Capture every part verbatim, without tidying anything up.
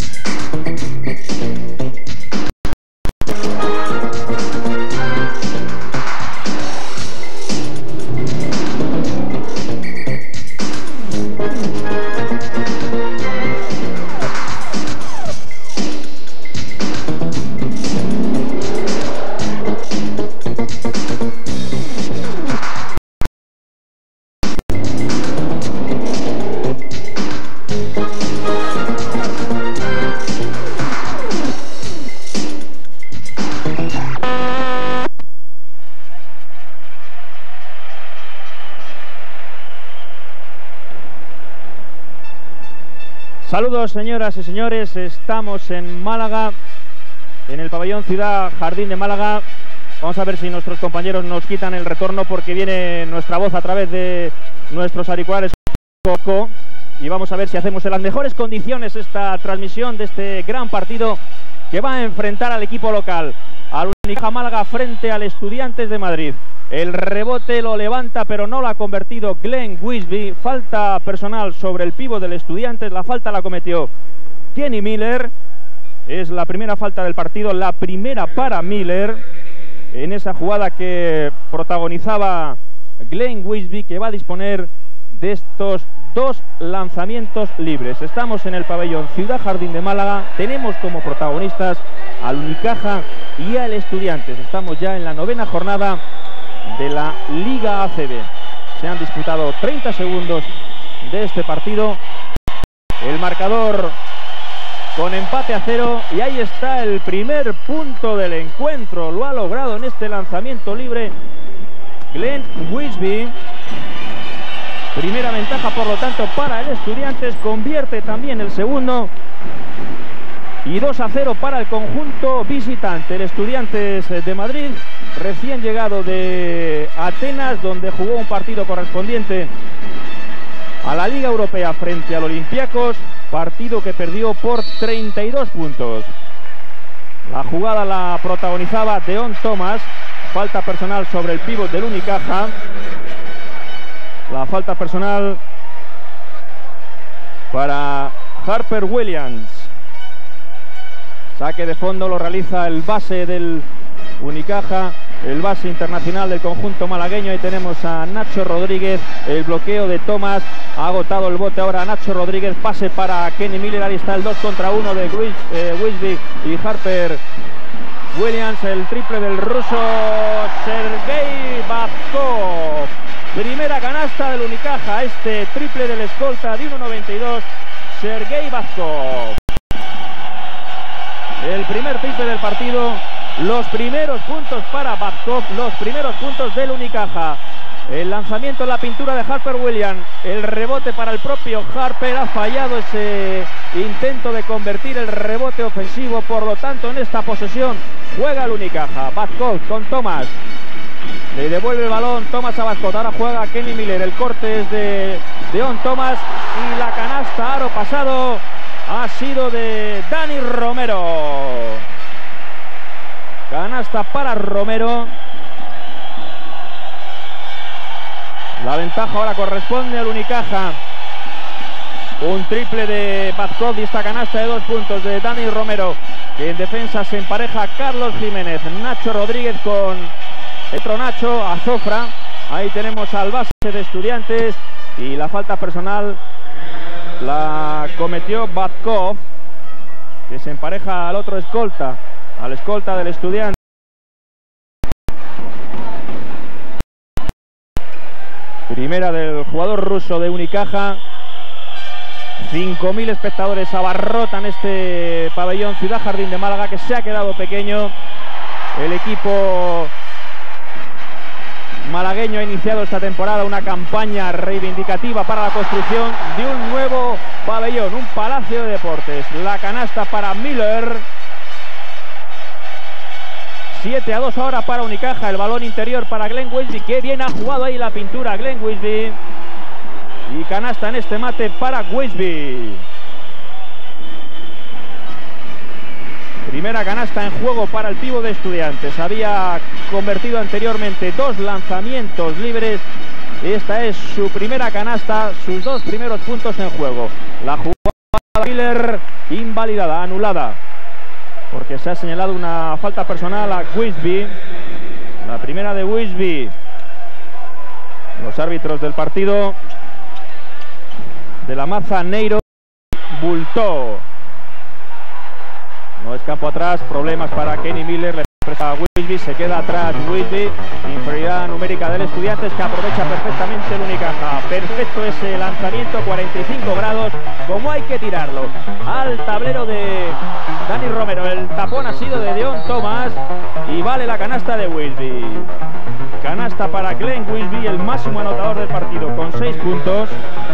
Saludos, señoras y señores, estamos en Málaga, en el pabellón Ciudad Jardín de Málaga. Vamos a ver si nuestros compañeros nos quitan el retorno, porque viene nuestra voz a través de nuestros auriculares y vamos a ver si hacemos en las mejores condiciones esta transmisión de este gran partido que va a enfrentar al equipo local, al Unicaja Málaga frente al Estudiantes de Madrid. El rebote lo levanta, pero no lo ha convertido Glenn Wisby. Falta personal sobre el pívot del Estudiantes. La falta la cometió Kenny Miller. Es la primera falta del partido, la primera para Miller, en esa jugada que protagonizaba Glenn Wisby, que va a disponer de estos dos lanzamientos libres. Estamos en el pabellón Ciudad Jardín de Málaga. Tenemos como protagonistas al Unicaja y al Estudiantes. Estamos ya en la novena jornada de la Liga A C B. Se han disputado treinta segundos de este partido. El marcador con empate a cero, y ahí está el primer punto del encuentro. Lo ha logrado en este lanzamiento libre Glenn Wisby. Primera ventaja, por lo tanto, para el Estudiantes. Convierte también el segundo. Y dos a cero para el conjunto visitante. El Estudiantes de Madrid, recién llegado de Atenas, donde jugó un partido correspondiente a la Liga Europea frente al Olympiacos, partido que perdió por treinta y dos puntos. La jugada la protagonizaba Deon Thomas. Falta personal sobre el pívot del Unicaja. La falta personal para Harper Williams. Saque de fondo lo realiza el base del Unicaja, el base internacional del conjunto malagueño. Ahí tenemos a Nacho Rodríguez. El bloqueo de Thomas ha agotado el bote ahora Nacho Rodríguez. Pase para Kenny Miller. Ahí está el dos contra uno de Wis, eh, Wisby y Harper Williams. El triple del ruso Sergei Babkov. Primera canasta del Unicaja. Este triple del escolta de uno noventa y dos, Sergei Babkov. El primer triple del partido. Los primeros puntos para Babkov, los primeros puntos del Unicaja. El lanzamiento en la pintura de Harper Williams. El rebote para el propio Harper. Ha fallado ese intento de convertir el rebote ofensivo. Por lo tanto, en esta posesión juega el Unicaja. Babkov con Thomas. Le devuelve el balón Thomas a Babkov. Ahora juega Kenny Miller. El corte es de Deon Thomas. Y la canasta aro pasado ha sido de Dani Romero. Canasta para Romero. La ventaja ahora corresponde al Unicaja. Un triple de Babkov y esta canasta de dos puntos de Dani Romero, que en defensa se empareja Carlos Jiménez. Nacho Rodríguez con otro Nacho, Azofra. Ahí tenemos al base de Estudiantes. Y la falta personal la cometió Babkov, que se empareja al otro escolta, al escolta del Estudiante. Primera del jugador ruso de Unicaja. cinco mil espectadores abarrotan este pabellón Ciudad Jardín de Málaga, que se ha quedado pequeño. El equipo malagueño ha iniciado esta temporada una campaña reivindicativa para la construcción de un nuevo pabellón, un palacio de deportes. La canasta para Miller. siete a dos ahora para Unicaja. El balón interior para Glenn Wisby. Qué bien ha jugado ahí la pintura Glenn Wisby. Y canasta en este mate para Wisby. Primera canasta en juego para el pívot de Estudiantes. Había convertido anteriormente dos lanzamientos libres. Esta es su primera canasta, sus dos primeros puntos en juego. La jugada de Miller invalidada, anulada, porque se ha señalado una falta personal a Wisby, la primera de Wisby. Los árbitros del partido de la Maza, Neiro, Bultó. No es campo atrás, problemas para Kenny Miller, le presta a Wisby, se queda atrás Wisby, inferioridad numérica del Estudiantes, que aprovecha perfectamente el Unicaja. Perfecto ese lanzamiento, cuarenta y cinco grados, como hay que tirarlo, al tablero de Dani Romero. El tapón ha sido de Deon Thomas y vale la canasta de Wisby. Canasta para Glenn Wisby, el máximo anotador del partido, con seis puntos.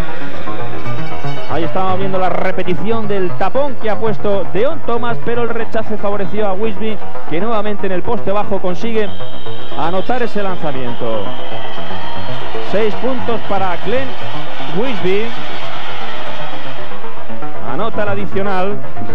Ahí estábamos viendo la repetición del tapón que ha puesto Deon Thomas, pero el rechace favoreció a Wisby, que nuevamente en el poste bajo consigue anotar ese lanzamiento. Seis puntos para Glenn Wisby. Anota el adicional.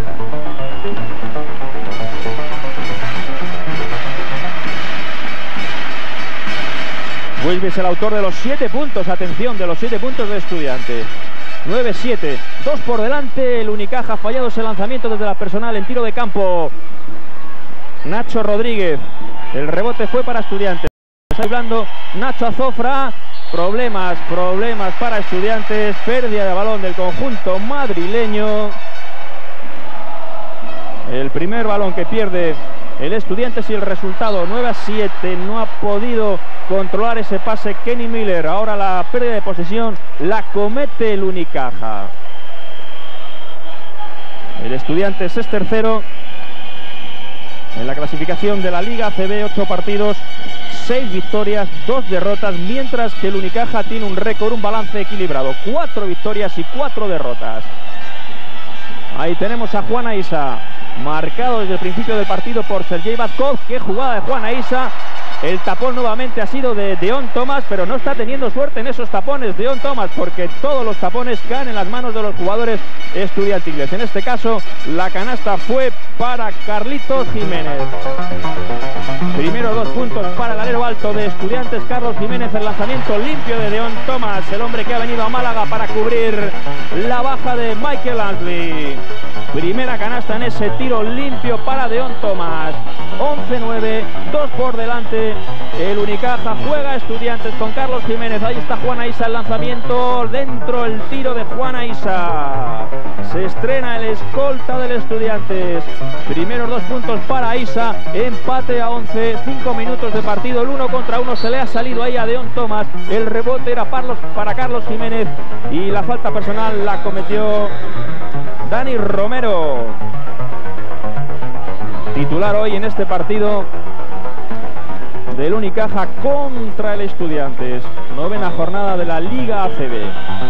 Wisby es el autor de los siete puntos, atención, de los siete puntos de Estudiantes. nueve siete, dos por delante, el Unicaja ha fallado ese lanzamiento desde la personal en tiro de campo. Nacho Rodríguez, el rebote fue para Estudiantes. Está hablando Nacho Azofra, problemas, problemas para Estudiantes, pérdida de balón del conjunto madrileño. El primer balón que pierde el Estudiantes y el resultado nueve a siete, no ha podido controlar ese pase Kenny Miller. Ahora la pérdida de posesión la comete el Unicaja. El Estudiantes es tercero en la clasificación de la Liga A C B, ocho partidos, seis victorias, dos derrotas, mientras que el Unicaja tiene un récord, un balance equilibrado, cuatro victorias y cuatro derrotas. Ahí tenemos a Juan Isa, marcado desde el principio del partido por Sergei Vazkov. Qué jugada de Juan Isa. El tapón nuevamente ha sido de Deon Thomas, pero no está teniendo suerte en esos tapones Deon Thomas, porque todos los tapones caen en las manos de los jugadores estudiantiles. En este caso, la canasta fue para Carlitos Jiménez. Primero dos puntos para el alero alto de Estudiantes, Carlos Jiménez. El lanzamiento limpio de Deon Thomas, el hombre que ha venido a Málaga para cubrir la baja de Michael Antley. Primera canasta en ese tiro limpio para Deon Thomas. once nueve, dos por delante. El Unicaja juega Estudiantes con Carlos Jiménez. Ahí está Juan Isa, el lanzamiento dentro, el tiro de Juan Isa. Se estrena el escolta del Estudiantes. Primeros dos puntos para Isa. Empate a once, cinco minutos de partido. El uno contra uno se le ha salido ahí a Deon Thomas. El rebote era para Carlos Jiménez y la falta personal la cometió Dani Romero. Titular hoy en este partido del Unicaja contra el Estudiantes. Novena jornada de la Liga A C B.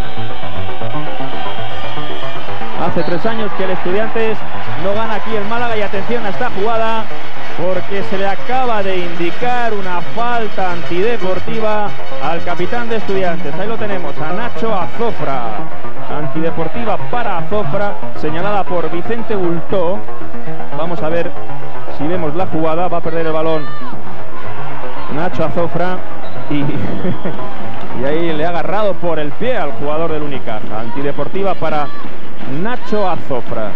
Hace tres años que el Estudiantes no gana aquí en Málaga, y atención a esta jugada, porque se le acaba de indicar una falta antideportiva al capitán de Estudiantes. Ahí lo tenemos, a Nacho Azofra. Antideportiva para Azofra, señalada por Vicente Bultó. Vamos a ver si vemos la jugada. Va a perder el balón Nacho Azofra y, y ahí le ha agarrado por el pie al jugador del Unicaja. Antideportiva para Nacho Azofra.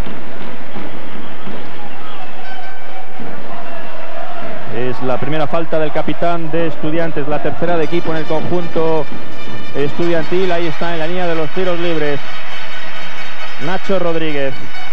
Es la primera falta del capitán de Estudiantes, la tercera de equipo en el conjunto estudiantil. Ahí está en la línea de los tiros libres Nacho Rodríguez,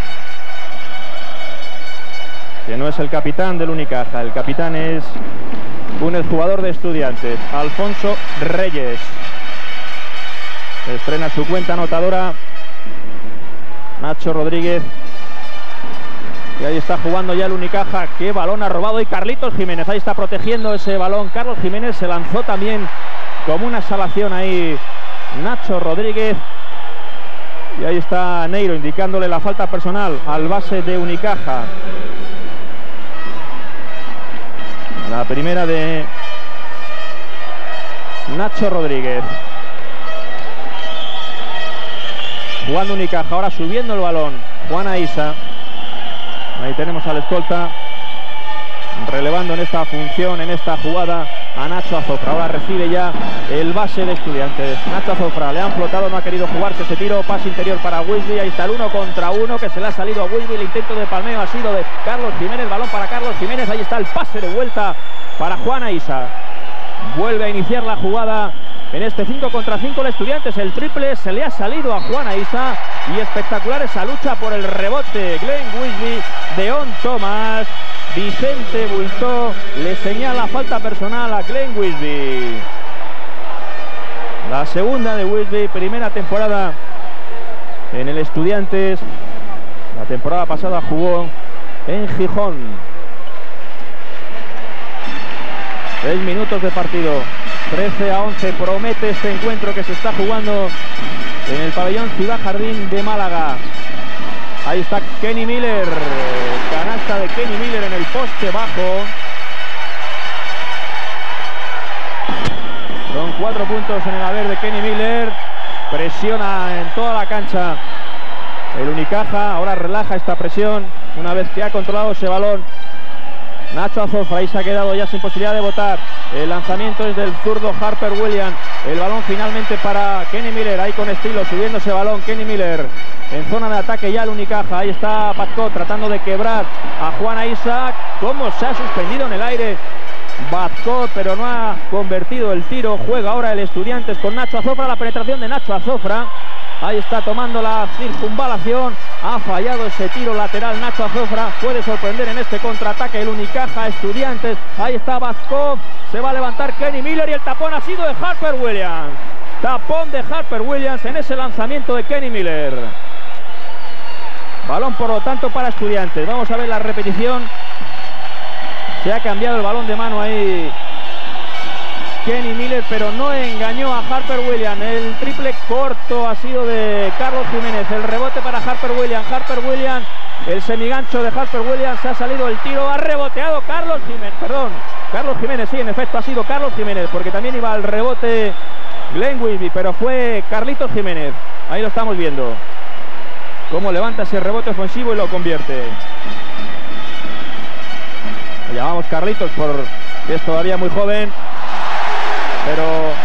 que no es el capitán del Unicaja. El capitán es un exjugador de Estudiantes, Alfonso Reyes. Estrena su cuenta anotadora Nacho Rodríguez. Y ahí está jugando ya el Unicaja. Qué balón ha robado. Y Carlitos Jiménez, ahí está protegiendo ese balón. Carlos Jiménez se lanzó también como una salación ahí Nacho Rodríguez. Y ahí está Neiro indicándole la falta personal al base de Unicaja. La primera de Nacho Rodríguez. Jugando Unicaja, ahora subiendo el balón Juan Isa. Ahí tenemos al escolta relevando en esta función, en esta jugada, a Nacho Azofra. Ahora recibe ya el base de Estudiantes. Nacho Azofra, le han flotado, no ha querido jugarse ese tiro. Pase interior para Wisby. Ahí está el uno contra uno que se le ha salido a Wisby. El intento de palmeo ha sido de Carlos Jiménez. Balón para Carlos Jiménez. Ahí está el pase de vuelta para Juan Isa. Vuelve a iniciar la jugada en este cinco contra cinco el Estudiantes. El triple se le ha salido a Juan Isa y espectacular esa lucha por el rebote. Glenn Wisby, Deon Thomas, Vicente Bultó le señala falta personal a Glenn Wisby. La segunda de Wisby, primera temporada en el Estudiantes. La temporada pasada jugó en Gijón. Seis minutos de partido, trece a once, promete este encuentro que se está jugando en el pabellón Ciudad Jardín de Málaga. Ahí está Kenny Miller, canasta de Kenny Miller en el poste bajo. Son cuatro puntos en el haber de Kenny Miller, presiona en toda la cancha el Unicaja, ahora relaja esta presión una vez que ha controlado ese balón. Nacho Azofra, ahí se ha quedado ya sin posibilidad de votar. El lanzamiento es del zurdo Harper Williams. El balón finalmente para Kenny Miller, ahí con estilo, subiendo ese balón. Kenny Miller en zona de ataque ya el Unicaja. Ahí está Batcott tratando de quebrar a Juan Isa. Cómo se ha suspendido en el aire Batcott, pero no ha convertido el tiro. Juega ahora el Estudiantes con Nacho Azofra. La penetración de Nacho Azofra. Ahí está tomando la circunvalación. Ha fallado ese tiro lateral Nacho Azofra. Puede sorprender en este contraataque el Unicaja Estudiantes. Ahí está Batcott. Se va a levantar Kenny Miller y el tapón ha sido de Harper Williams. Tapón de Harper Williams en ese lanzamiento de Kenny Miller. Balón por lo tanto para Estudiantes. Vamos a ver la repetición. Se ha cambiado el balón de mano ahí Kenny Miller, pero no engañó a Harper Williams. El triple corto ha sido de Carlos Jiménez. El rebote para Harper Williams. Harper Williams, el semigancho de Harper Williams. Se ha salido el tiro, ha reboteado Carlos Jiménez. Perdón, Carlos Jiménez, sí, en efecto ha sido Carlos Jiménez, porque también iba al rebote Glenn Wisby, pero fue Carlitos Jiménez. Ahí lo estamos viendo. Cómo levanta ese rebote ofensivo y lo convierte. Lo llamamos Carlitos porque es todavía muy joven, pero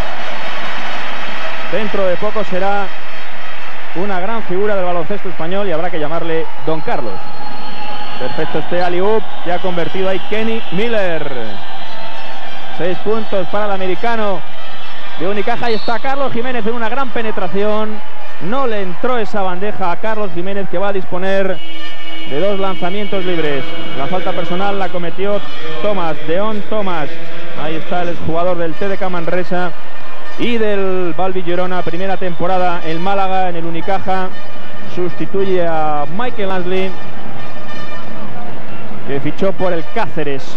dentro de poco será una gran figura del baloncesto español y habrá que llamarle Don Carlos. Perfecto este alley-oop, ya ha convertido ahí Kenny Miller. Seis puntos para el americano de Unicaja. Y está Carlos Jiménez en una gran penetración. No le entró esa bandeja a Carlos Jiménez, que va a disponer de dos lanzamientos libres. La falta personal la cometió Thomas, Deon Thomas. Ahí está el exjugador del T D K Manresa y del Balbi Girona. Primera temporada en Málaga, en el Unicaja. Sustituye a Michael Ansley, que fichó por el Cáceres.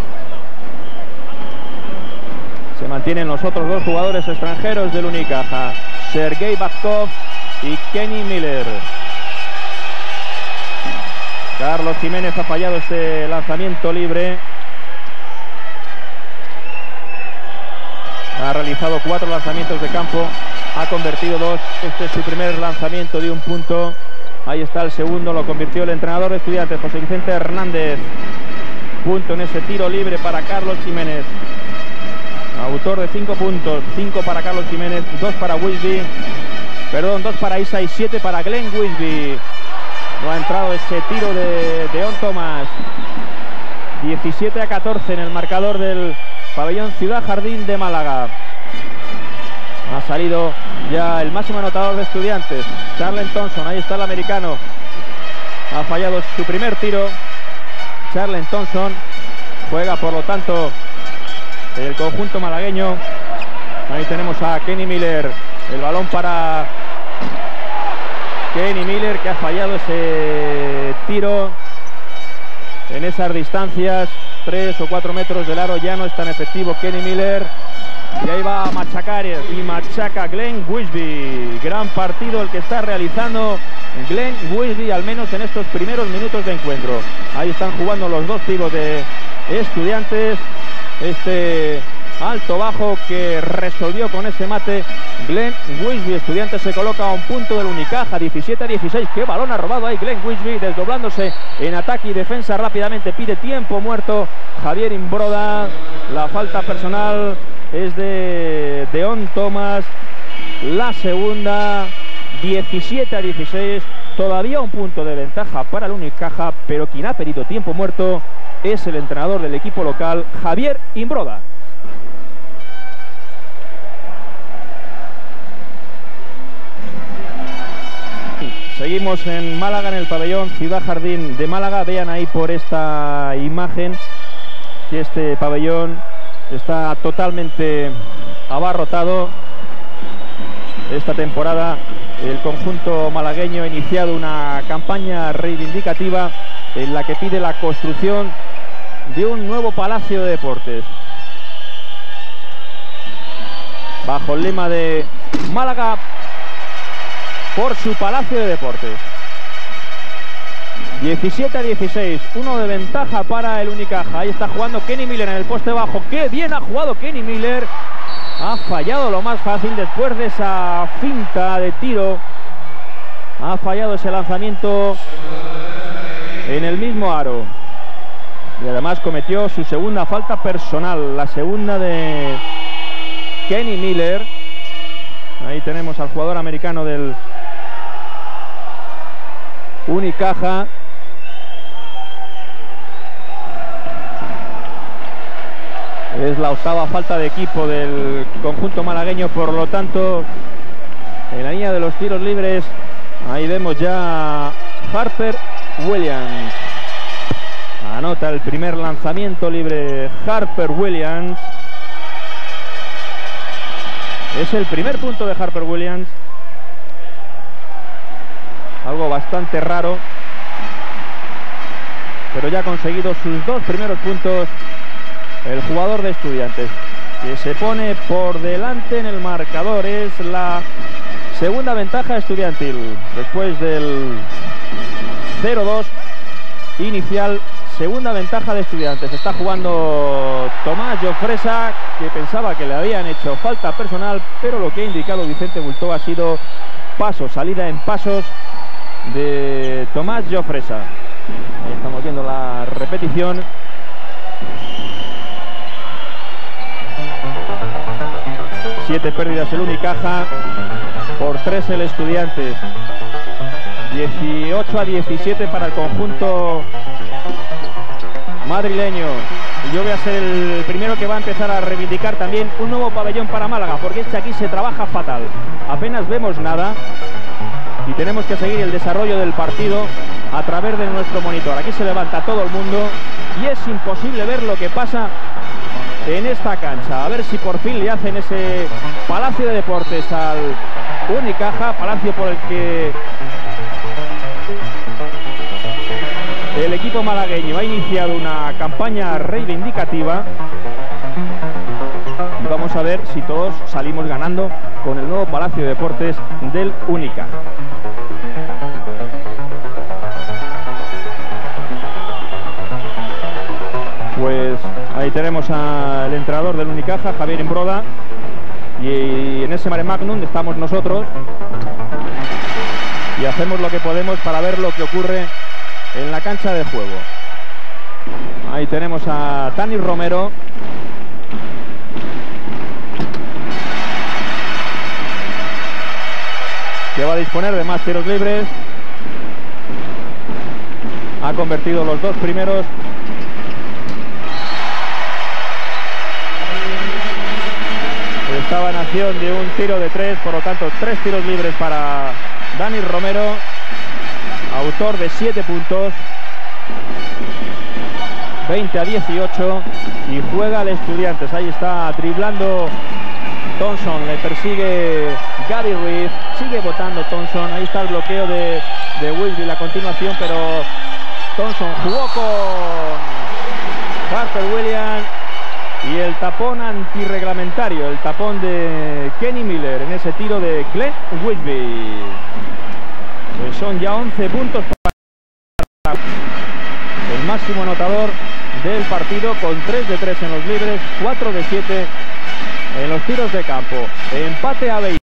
Se mantienen los otros dos jugadores extranjeros del Unicaja, Sergei Batkov y Kenny Miller. Carlos Jiménez ha fallado este lanzamiento libre. Ha realizado cuatro lanzamientos de campo, ha convertido dos. Este es su primer lanzamiento de un punto. Ahí está el segundo, lo convirtió el entrenador de Estudiantes, José Vicente Hernández. Punto en ese tiro libre para Carlos Jiménez. Autor de cinco puntos, cinco para Carlos Jiménez, dos para Wisby, perdón, dos para Isa y siete para Glenn Wisby. No ha entrado ese tiro de Deon Thomas. diecisiete a catorce en el marcador del pabellón Ciudad Jardín de Málaga. Ha salido ya el máximo anotador de Estudiantes, Charlen Thompson. Ahí está el americano. Ha fallado su primer tiro. Charlen Thompson juega por lo tanto el conjunto malagueño. Ahí tenemos a Kenny Miller. El balón para Kenny Miller, que ha fallado ese tiro en esas distancias. Tres o cuatro metros del aro, ya no es tan efectivo Kenny Miller. Y ahí va a machacar y machaca Glenn Wisby. Gran partido el que está realizando Glenn Wisby, al menos en estos primeros minutos de encuentro. Ahí están jugando los dos tiros de Estudiantes. Este alto-bajo que resolvió con ese mate Glenn Wisby. Estudiantes se coloca a un punto del Unicaja, diecisiete a dieciséis. Qué balón ha robado ahí Glenn Wisby, desdoblándose en ataque y defensa rápidamente. Pide tiempo muerto Javier Imbroda. La falta personal es de Deon Thomas. La segunda, diecisiete a dieciséis. Todavía un punto de ventaja para el Unicaja, pero quien ha pedido tiempo muerto es el entrenador del equipo local, Javier Imbroda. Seguimos en Málaga, en el pabellón Ciudad Jardín de Málaga. Vean ahí por esta imagen que este pabellón está totalmente abarrotado. Esta temporada el conjunto malagueño ha iniciado una campaña reivindicativa en la que pide la construcción de un nuevo Palacio de Deportes, bajo el lema de Málaga por su Palacio de Deportes. diecisiete a dieciséis, uno de ventaja para el Unicaja. Ahí está jugando Kenny Miller en el poste bajo. ¡Qué bien ha jugado Kenny Miller! Ha fallado lo más fácil después de esa finta de tiro. Ha fallado ese lanzamiento en el mismo aro. Y además cometió su segunda falta personal, la segunda de Kenny Miller. Ahí tenemos al jugador americano del Unicaja. Es la octava falta de equipo del conjunto malagueño, por lo tanto, en la línea de los tiros libres, ahí vemos ya a Harper Williams. Anota el primer lanzamiento libre Harper Williams. Es el primer punto de Harper Williams. Algo bastante raro, pero ya ha conseguido sus dos primeros puntos el jugador de Estudiantes, que se pone por delante en el marcador. Es la segunda ventaja estudiantil después del cero dos inicial. Segunda ventaja de Estudiantes. Está jugando Tomás Jofresa, que pensaba que le habían hecho falta personal, pero lo que ha indicado Vicente Bultó ha sido paso, salida en pasos de Tomás Jofresa. Ahí estamos viendo la repetición. Siete pérdidas el Unicaja, por tres el Estudiantes. dieciocho a diecisiete para el conjunto madrileño. Y yo voy a ser el primero que va a empezar a reivindicar también un nuevo pabellón para Málaga, porque es que aquí se trabaja fatal. Apenas vemos nada y tenemos que seguir el desarrollo del partido a través de nuestro monitor. Aquí se levanta todo el mundo y es imposible ver lo que pasa en esta cancha. A ver si por fin le hacen ese Palacio de Deportes al Unicaja, palacio por el que el equipo malagueño ha iniciado una campaña reivindicativa. Y vamos a ver si todos salimos ganando con el nuevo Palacio de Deportes del Unicaja. Pues ahí tenemos al entrenador del Unicaja, Javier Imbroda, y en ese mare magnum estamos nosotros y hacemos lo que podemos para ver lo que ocurre en la cancha de juego. Ahí tenemos a Dani Romero, que va a disponer de más tiros libres. Ha convertido los dos primeros. Estaba en acción de un tiro de tres, por lo tanto tres tiros libres para Dani Romero, autor de siete puntos. Veinte a dieciocho y juega al Estudiantes. Ahí está driblando Thompson, le persigue Gaby Ruiz, sigue votando Thompson. Ahí está el bloqueo de, de Wisby, la continuación, pero Thompson jugó con Harper Williams. Y el tapón antirreglamentario, el tapón de Kenny Miller en ese tiro de Glenn Wisby. Pues son ya once puntos para el máximo anotador del partido, con tres de tres en los libres, cuatro de siete en los tiros de campo. Empate a veinte.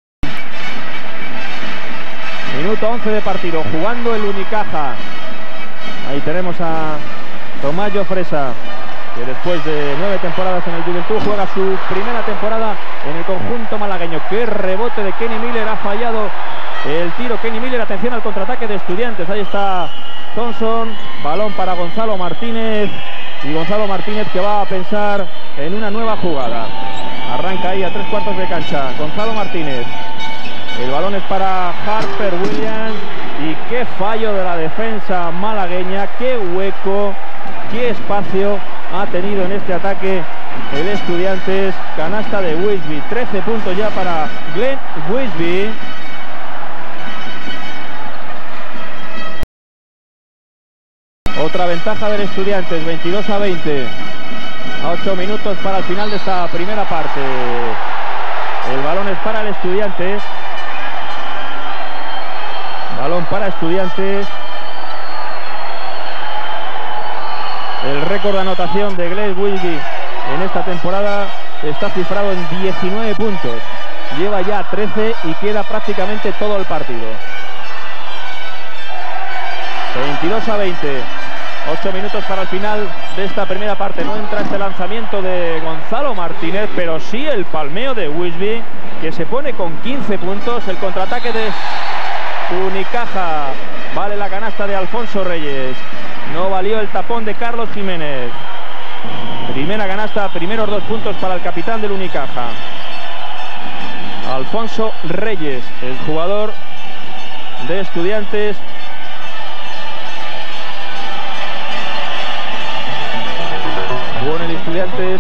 Minuto once de partido, jugando el Unicaja. Ahí tenemos a Tomás Llofresa, que después de nueve temporadas en el Juventud juega su primera temporada en el conjunto malagueño. Qué rebote de Kenny Miller, ha fallado el tiro Kenny Miller. Atención al contraataque de Estudiantes. Ahí está Thompson, balón para Gonzalo Martínez, y Gonzalo Martínez que va a pensar en una nueva jugada. Arranca ahí a tres cuartos de cancha Gonzalo Martínez. El balón es para Harper Williams, y qué fallo de la defensa malagueña, qué hueco, qué espacio ha tenido en este ataque el Estudiantes. Canasta de Wisby, trece puntos ya para Glenn Wisby. Otra ventaja del Estudiantes, veintidós a veinte. A ocho minutos para el final de esta primera parte. El balón es para el Estudiantes. Balón para Estudiantes. El récord de anotación de Glenn Wisby en esta temporada está cifrado en diecinueve puntos. Lleva ya trece y queda prácticamente todo el partido. veintidós a veinte. ocho minutos para el final de esta primera parte. No entra este lanzamiento de Gonzalo Martínez, pero sí el palmeo de Wisby, que se pone con quince puntos. El contraataque de Unicaja. Vale la canasta de Alfonso Reyes. No valió el tapón de Carlos Jiménez. Primera canasta, primeros dos puntos para el capitán del Unicaja. Alfonso Reyes, el jugador de Estudiantes. Jugó en el Estudiantes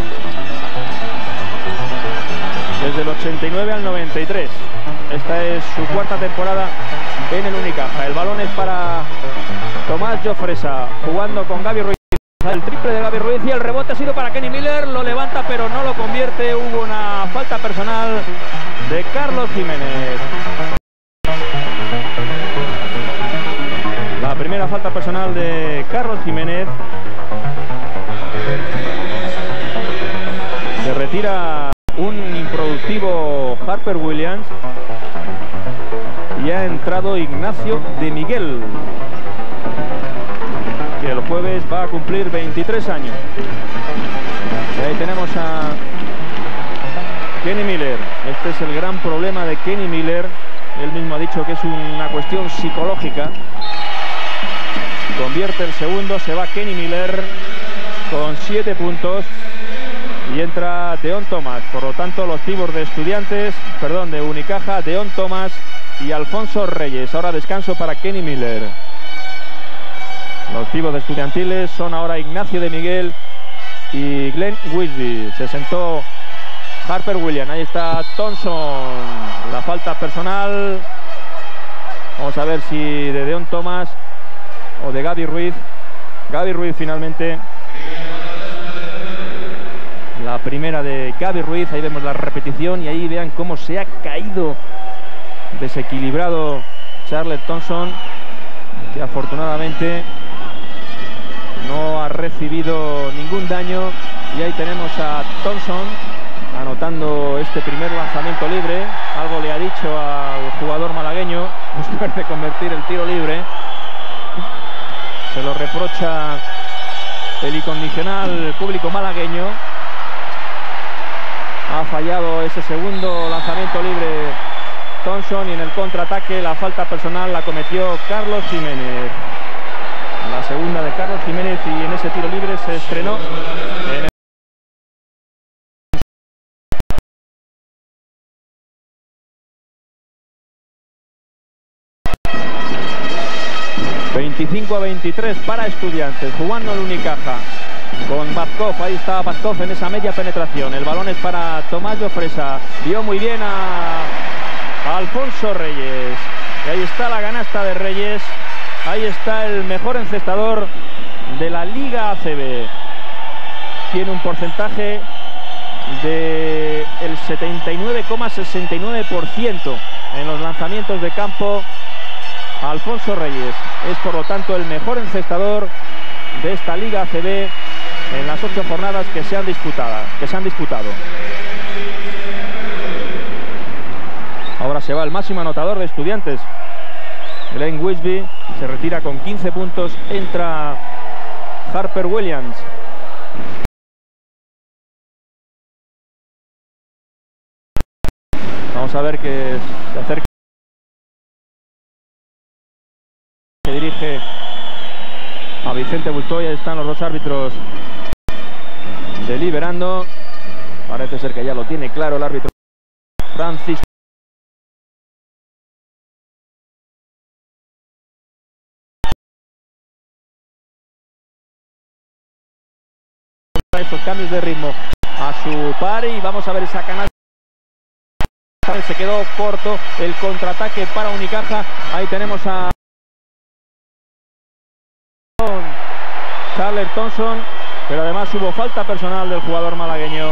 desde el ochenta y nueve al noventa y tres. Esta es su cuarta temporada en el Unicaja. El balón es para Tomás Llofresa, jugando con Gaby Ruiz. El triple de Gaby Ruiz, y el rebote ha sido para Kenny Miller. Lo levanta pero no lo convierte. Hubo una falta personal de Carlos Jiménez. La primera falta personal de Carlos Jiménez. Se retira un improductivo Harper Williams y ha entrado Ignacio de Miguel, que el jueves va a cumplir veintitrés años. Y ahí tenemos a Kenny Miller. Este es el gran problema de Kenny Miller. Él mismo ha dicho que es una cuestión psicológica. Convierte el segundo, se va Kenny Miller con siete puntos. Y entra Deon Thomas. Por lo tanto, los pivots de Estudiantes, perdón, de Unicaja, Deon Thomas y Alfonso Reyes. Ahora descanso para Kenny Miller. Los pivots de Estudiantiles son ahora Ignacio de Miguel y Glenn Wisby. Se sentó Harper Williams. Ahí está Thompson. La falta personal. Vamos a ver si de Deon Thomas o de Gaby Ruiz. Gaby Ruiz finalmente. La primera de Gaby Ruiz. Ahí vemos la repetición y ahí vean cómo se ha caído desequilibrado Charlotte Thompson, que afortunadamente no ha recibido ningún daño. Y ahí tenemos a Thompson anotando este primer lanzamiento libre. Algo le ha dicho al jugador malagueño después de convertir el tiro libre. Se lo reprocha el incondicional público malagueño. Ha fallado ese segundo lanzamiento libre Thompson, y en el contraataque la falta personal la cometió Carlos Jiménez. La segunda de Carlos Jiménez, y en ese tiro libre se estrenó en el veinticinco a veintitrés para Estudiantes, jugando el Unicaja con Bazkov. Ahí está Bazkov en esa media penetración. El balón es para Tomás Llofresa. Vio muy bien a Alfonso Reyes. Y ahí está la canasta de Reyes. Ahí está el mejor encestador de la Liga A C B. Tiene un porcentaje del setenta y nueve coma sesenta y nueve por ciento en los lanzamientos de campo. Alfonso Reyes es por lo tanto el mejor encestador de esta Liga A C B en las ocho jornadas que se han disputado, que se han disputado. se va el máximo anotador de Estudiantes, Glenn Wisby, se retira con quince puntos. Entra Harper Williams. Vamos a ver que se acerca, se dirige a Vicente Bultó. Ahí están los dos árbitros deliberando. Parece ser que ya lo tiene claro el árbitro Francisco. Estos cambios de ritmo a su par y vamos a ver esa canasta. Se quedó corto el contraataque para Unicaja. Ahí tenemos a Charles Thompson, pero además hubo falta personal del jugador malagueño.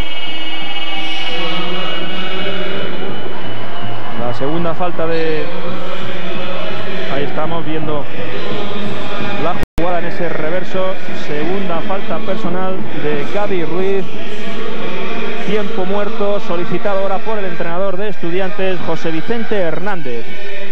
La segunda falta de... Ahí estamos viendo la jugada en ese reverso. Segunda falta personal de Gaby Ruiz. Tiempo muerto solicitado ahora por el entrenador de Estudiantes, José Vicente Hernández.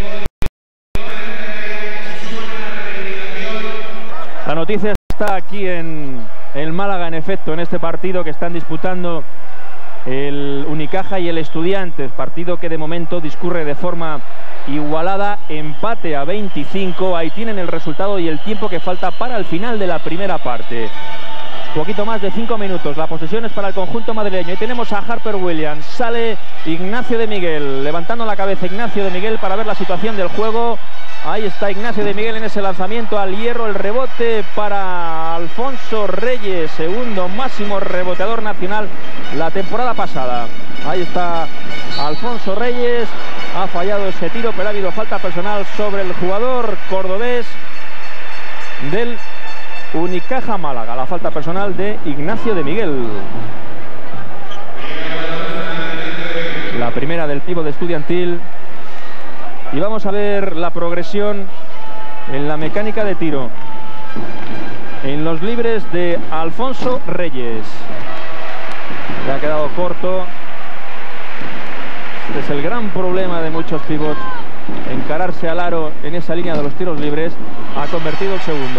La noticia está aquí en el Málaga, en efecto, en este partido que están disputando el Unicaja y el Estudiantes. Partido que de momento discurre de forma igualada, empate a veinticinco. Ahí tienen el resultado y el tiempo que falta para el final de la primera parte. Poquito más de cinco minutos, la posesión es para el conjunto madrileño. Ahí tenemos a Harper Williams, sale Ignacio de Miguel, levantando la cabeza Ignacio de Miguel para ver la situación del juego. Ahí está Ignacio de Miguel en ese lanzamiento al hierro, el rebote para Alfonso Reyes, segundo máximo reboteador nacional la temporada pasada. Ahí está Alfonso Reyes, ha fallado ese tiro, pero ha habido falta personal sobre el jugador cordobés del Unicaja Málaga, la falta personal de Ignacio de Miguel. La primera del pívot de Estudiantil. Y vamos a ver la progresión en la mecánica de tiro. En los libres de Alfonso Reyes. Le ha quedado corto. Este es el gran problema de muchos pivots. Encararse al aro en esa línea de los tiros libres. Ha convertido el segundo.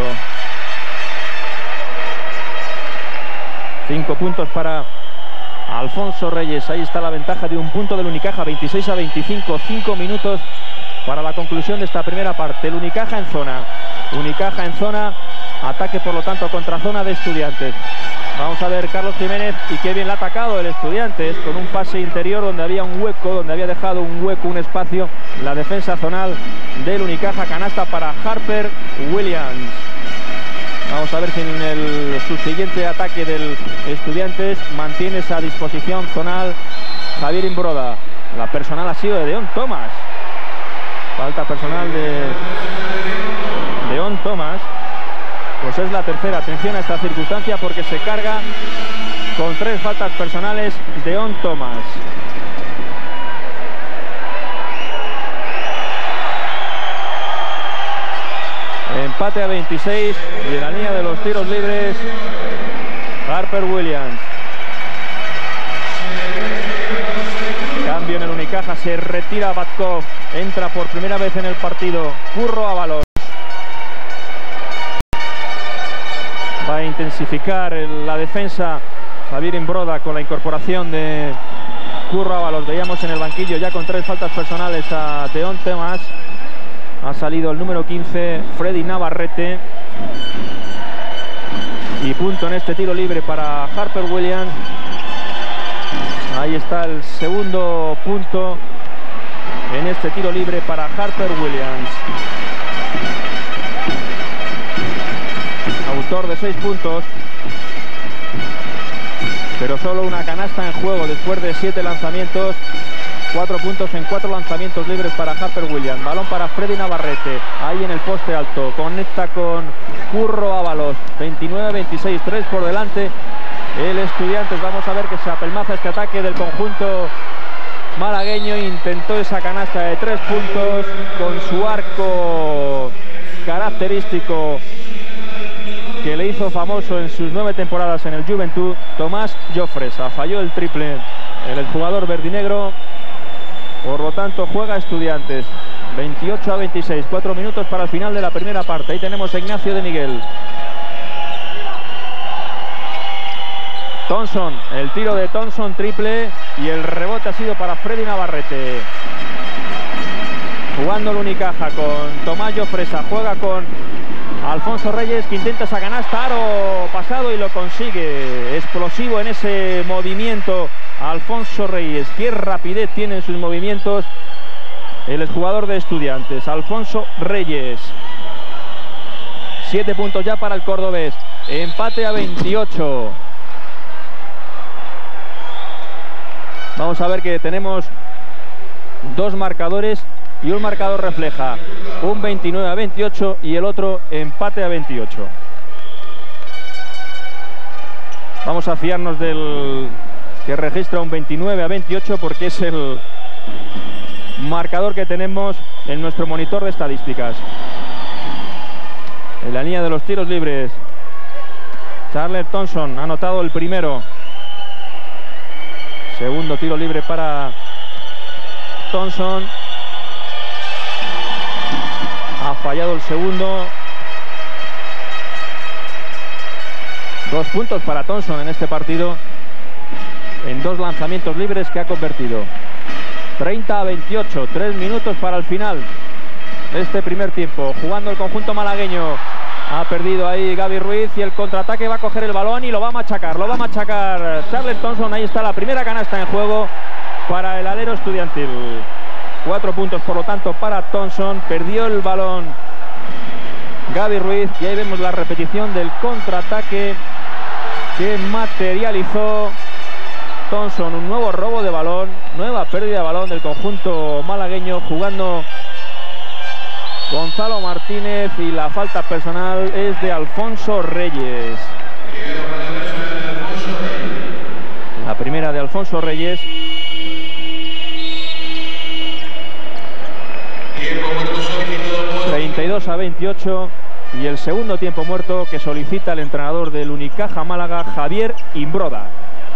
Cinco puntos para Alfonso Reyes. Ahí está la ventaja de un punto del Unicaja, veintiséis a veinticinco. Cinco minutos para la conclusión de esta primera parte. El Unicaja en zona. Unicaja en zona. Ataque, por lo tanto, contra zona de Estudiantes. Vamos a ver Carlos Jiménez, y qué bien le ha atacado el Estudiantes con un pase interior donde había un hueco, donde había dejado un hueco, un espacio. La defensa zonal del Unicaja. Canasta para Harper Williams. Vamos a ver si en el subsiguiente ataque del Estudiantes mantiene esa disposición zonal Javier Imbroda. La personal ha sido de Deon Thomas. Falta personal de Deon Thomas. Pues es la tercera. Atención a esta circunstancia porque se carga con tres faltas personales Deon Thomas. Empate a veintiséis y en la línea de los tiros libres Harper Williams. Cambio en el Unicaja, se retira Batkov, entra por primera vez en el partido Curro Ábalos. Va a intensificar la defensa Javier Imbroda con la incorporación de Curro Ábalos. Veíamos en el banquillo ya con tres faltas personales a Deon Thomas. Ha salido el número quince, Freddy Navarrete. Y punto en este tiro libre para Harper Williams. Ahí está el segundo punto en este tiro libre para Harper Williams. Autor de seis puntos. Pero solo una canasta en juego después de siete lanzamientos. Cuatro puntos en cuatro lanzamientos libres para Harper Williams. Balón para Freddy Navarrete. Ahí en el poste alto. Conecta con Curro Ábalos. veintinueve a veintiséis. tres por delante. El Estudiantes. Vamos a ver que se apelmaza este ataque del conjunto malagueño. Intentó esa canasta de tres puntos con su arco característico que le hizo famoso en sus nueve temporadas en el Juventud. Tomás Jofresa. Falló el triple el jugador verdinegro. Por lo tanto, juega Estudiantes. veintiocho a veintiséis, cuatro minutos para el final de la primera parte. Ahí tenemos a Ignacio de Miguel. Thompson, el tiro de Thompson, triple, y el rebote ha sido para Freddy Navarrete. Jugando el Unicaja con Tomás Llofresa, juega con Alfonso Reyes, que intenta esa canasta, aro pasado y lo consigue. Explosivo en ese movimiento Alfonso Reyes. Qué rapidez tiene en sus movimientos el exjugador de Estudiantes, Alfonso Reyes. Siete puntos ya para el cordobés. Empate a veintiocho. Vamos a ver que tenemos dos marcadores y un marcador refleja un veintinueve a veintiocho y el otro empate a veintiocho. Vamos a fiarnos del que registra un veintinueve a veintiocho porque es el marcador que tenemos en nuestro monitor de estadísticas. En la línea de los tiros libres, Charles Thompson ha anotado el primero. Segundo tiro libre para Thompson. Ha fallado el segundo. Dos puntos para Thompson en este partido, en dos lanzamientos libres que ha convertido. treinta a veintiocho, tres minutos para el final de este primer tiempo. Jugando el conjunto malagueño. Ha perdido ahí Gaby Ruiz y el contraataque va a coger el balón y lo va a machacar. Lo va a machacar Charles Thompson. Ahí está la primera canasta en juego para el alero estudiantil. Cuatro puntos por lo tanto para Thompson. Perdió el balón Gaby Ruiz y ahí vemos la repetición del contraataque que materializó Thompson. Un nuevo robo de balón, nueva pérdida de balón del conjunto malagueño, jugando Gonzalo Martínez, y la falta personal es de Alfonso Reyes. La primera de Alfonso Reyes. treinta y dos a veintiocho y el segundo tiempo muerto que solicita el entrenador del Unicaja Málaga, Javier Imbroda.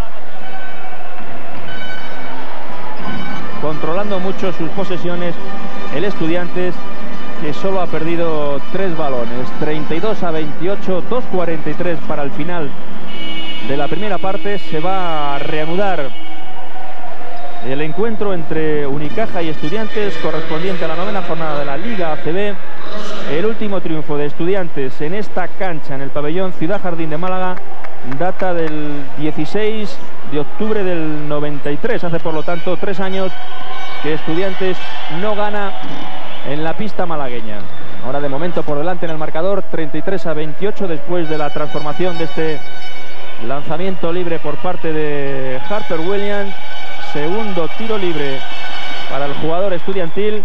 Controlando mucho sus posesiones el Estudiantes, que solo ha perdido tres balones. Treinta y dos a veintiocho, dos cuarenta y tres para el final de la primera parte. Se va a reanudar el encuentro entre Unicaja y Estudiantes, correspondiente a la novena jornada de la Liga A C B. El último triunfo de Estudiantes en esta cancha, en el pabellón Ciudad Jardín de Málaga, data del dieciséis de octubre del noventa y tres. Hace por lo tanto tres años que Estudiantes no gana en la pista malagueña. Ahora de momento por delante en el marcador, treinta y tres a veintiocho, después de la transformación de este lanzamiento libre por parte de Harper Williams. Segundo tiro libre para el jugador estudiantil.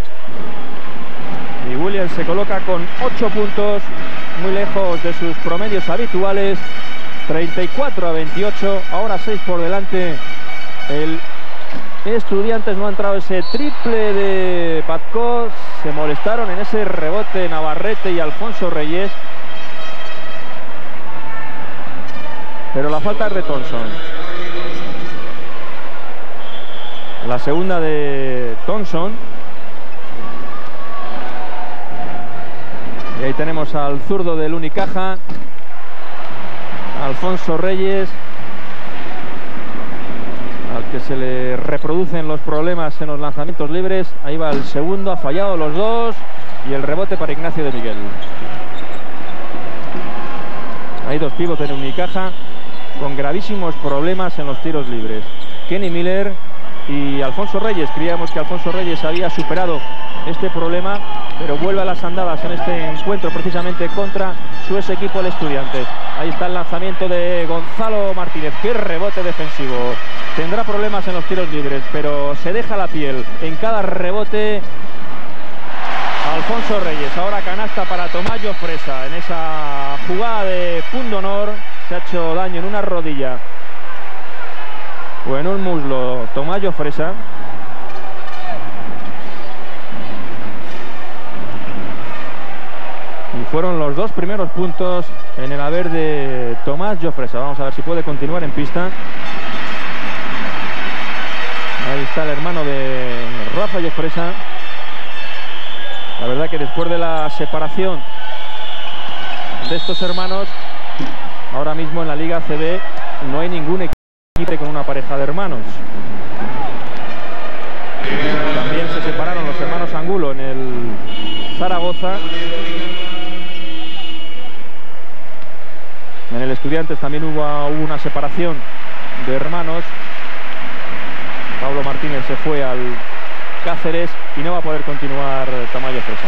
Y Williams se coloca con ocho puntos, muy lejos de sus promedios habituales. treinta y cuatro a veintiocho, ahora seis por delante. El Estudiantes no ha entrado ese triple de Patco. Se molestaron en ese rebote Navarrete y Alfonso Reyes. Pero la falta es de Thompson. La segunda de Thompson. Y ahí tenemos al zurdo del Unicaja, Alfonso Reyes, al que se le reproducen los problemas en los lanzamientos libres. Ahí va el segundo, ha fallado los dos, y el rebote para Ignacio de Miguel. Hay dos pivotes en Unicaja con gravísimos problemas en los tiros libres: Kenny Miller y Alfonso Reyes. Creíamos que Alfonso Reyes había superado este problema, pero vuelve a las andadas en este encuentro, precisamente contra su ex equipo, el Estudiantes. Ahí está el lanzamiento de Gonzalo Martínez. Qué rebote defensivo. Tendrá problemas en los tiros libres, pero se deja la piel en cada rebote Alfonso Reyes. Ahora canasta para Tomás Llofresa. En esa jugada de pundonor se ha hecho daño en una rodilla o en un muslo Tomás Llofresa. Y fueron los dos primeros puntos en el haber de Tomás Llofresa. Vamos a ver si puede continuar en pista. Ahí está el hermano de Rafa Llofresa. La verdad que después de la separación de estos hermanos, ahora mismo en la Liga A C B no hay ningún equipo con una pareja de hermanos. También se separaron los hermanos Angulo en el Zaragoza. En el Estudiantes también hubo, hubo una separación de hermanos. Pablo Martínez se fue al Cáceres y no va a poder continuar Tomás Llofresa.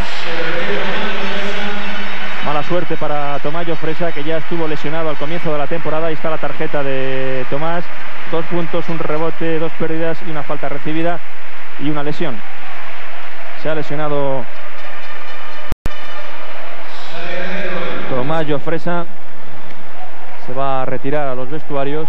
Mala suerte para Tomás Llofresa, que ya estuvo lesionado al comienzo de la temporada. Ahí está la tarjeta de Tomás. Dos puntos, un rebote, dos pérdidas y una falta recibida y una lesión. Se ha lesionado Tomás Llofresa. Se va a retirar a los vestuarios.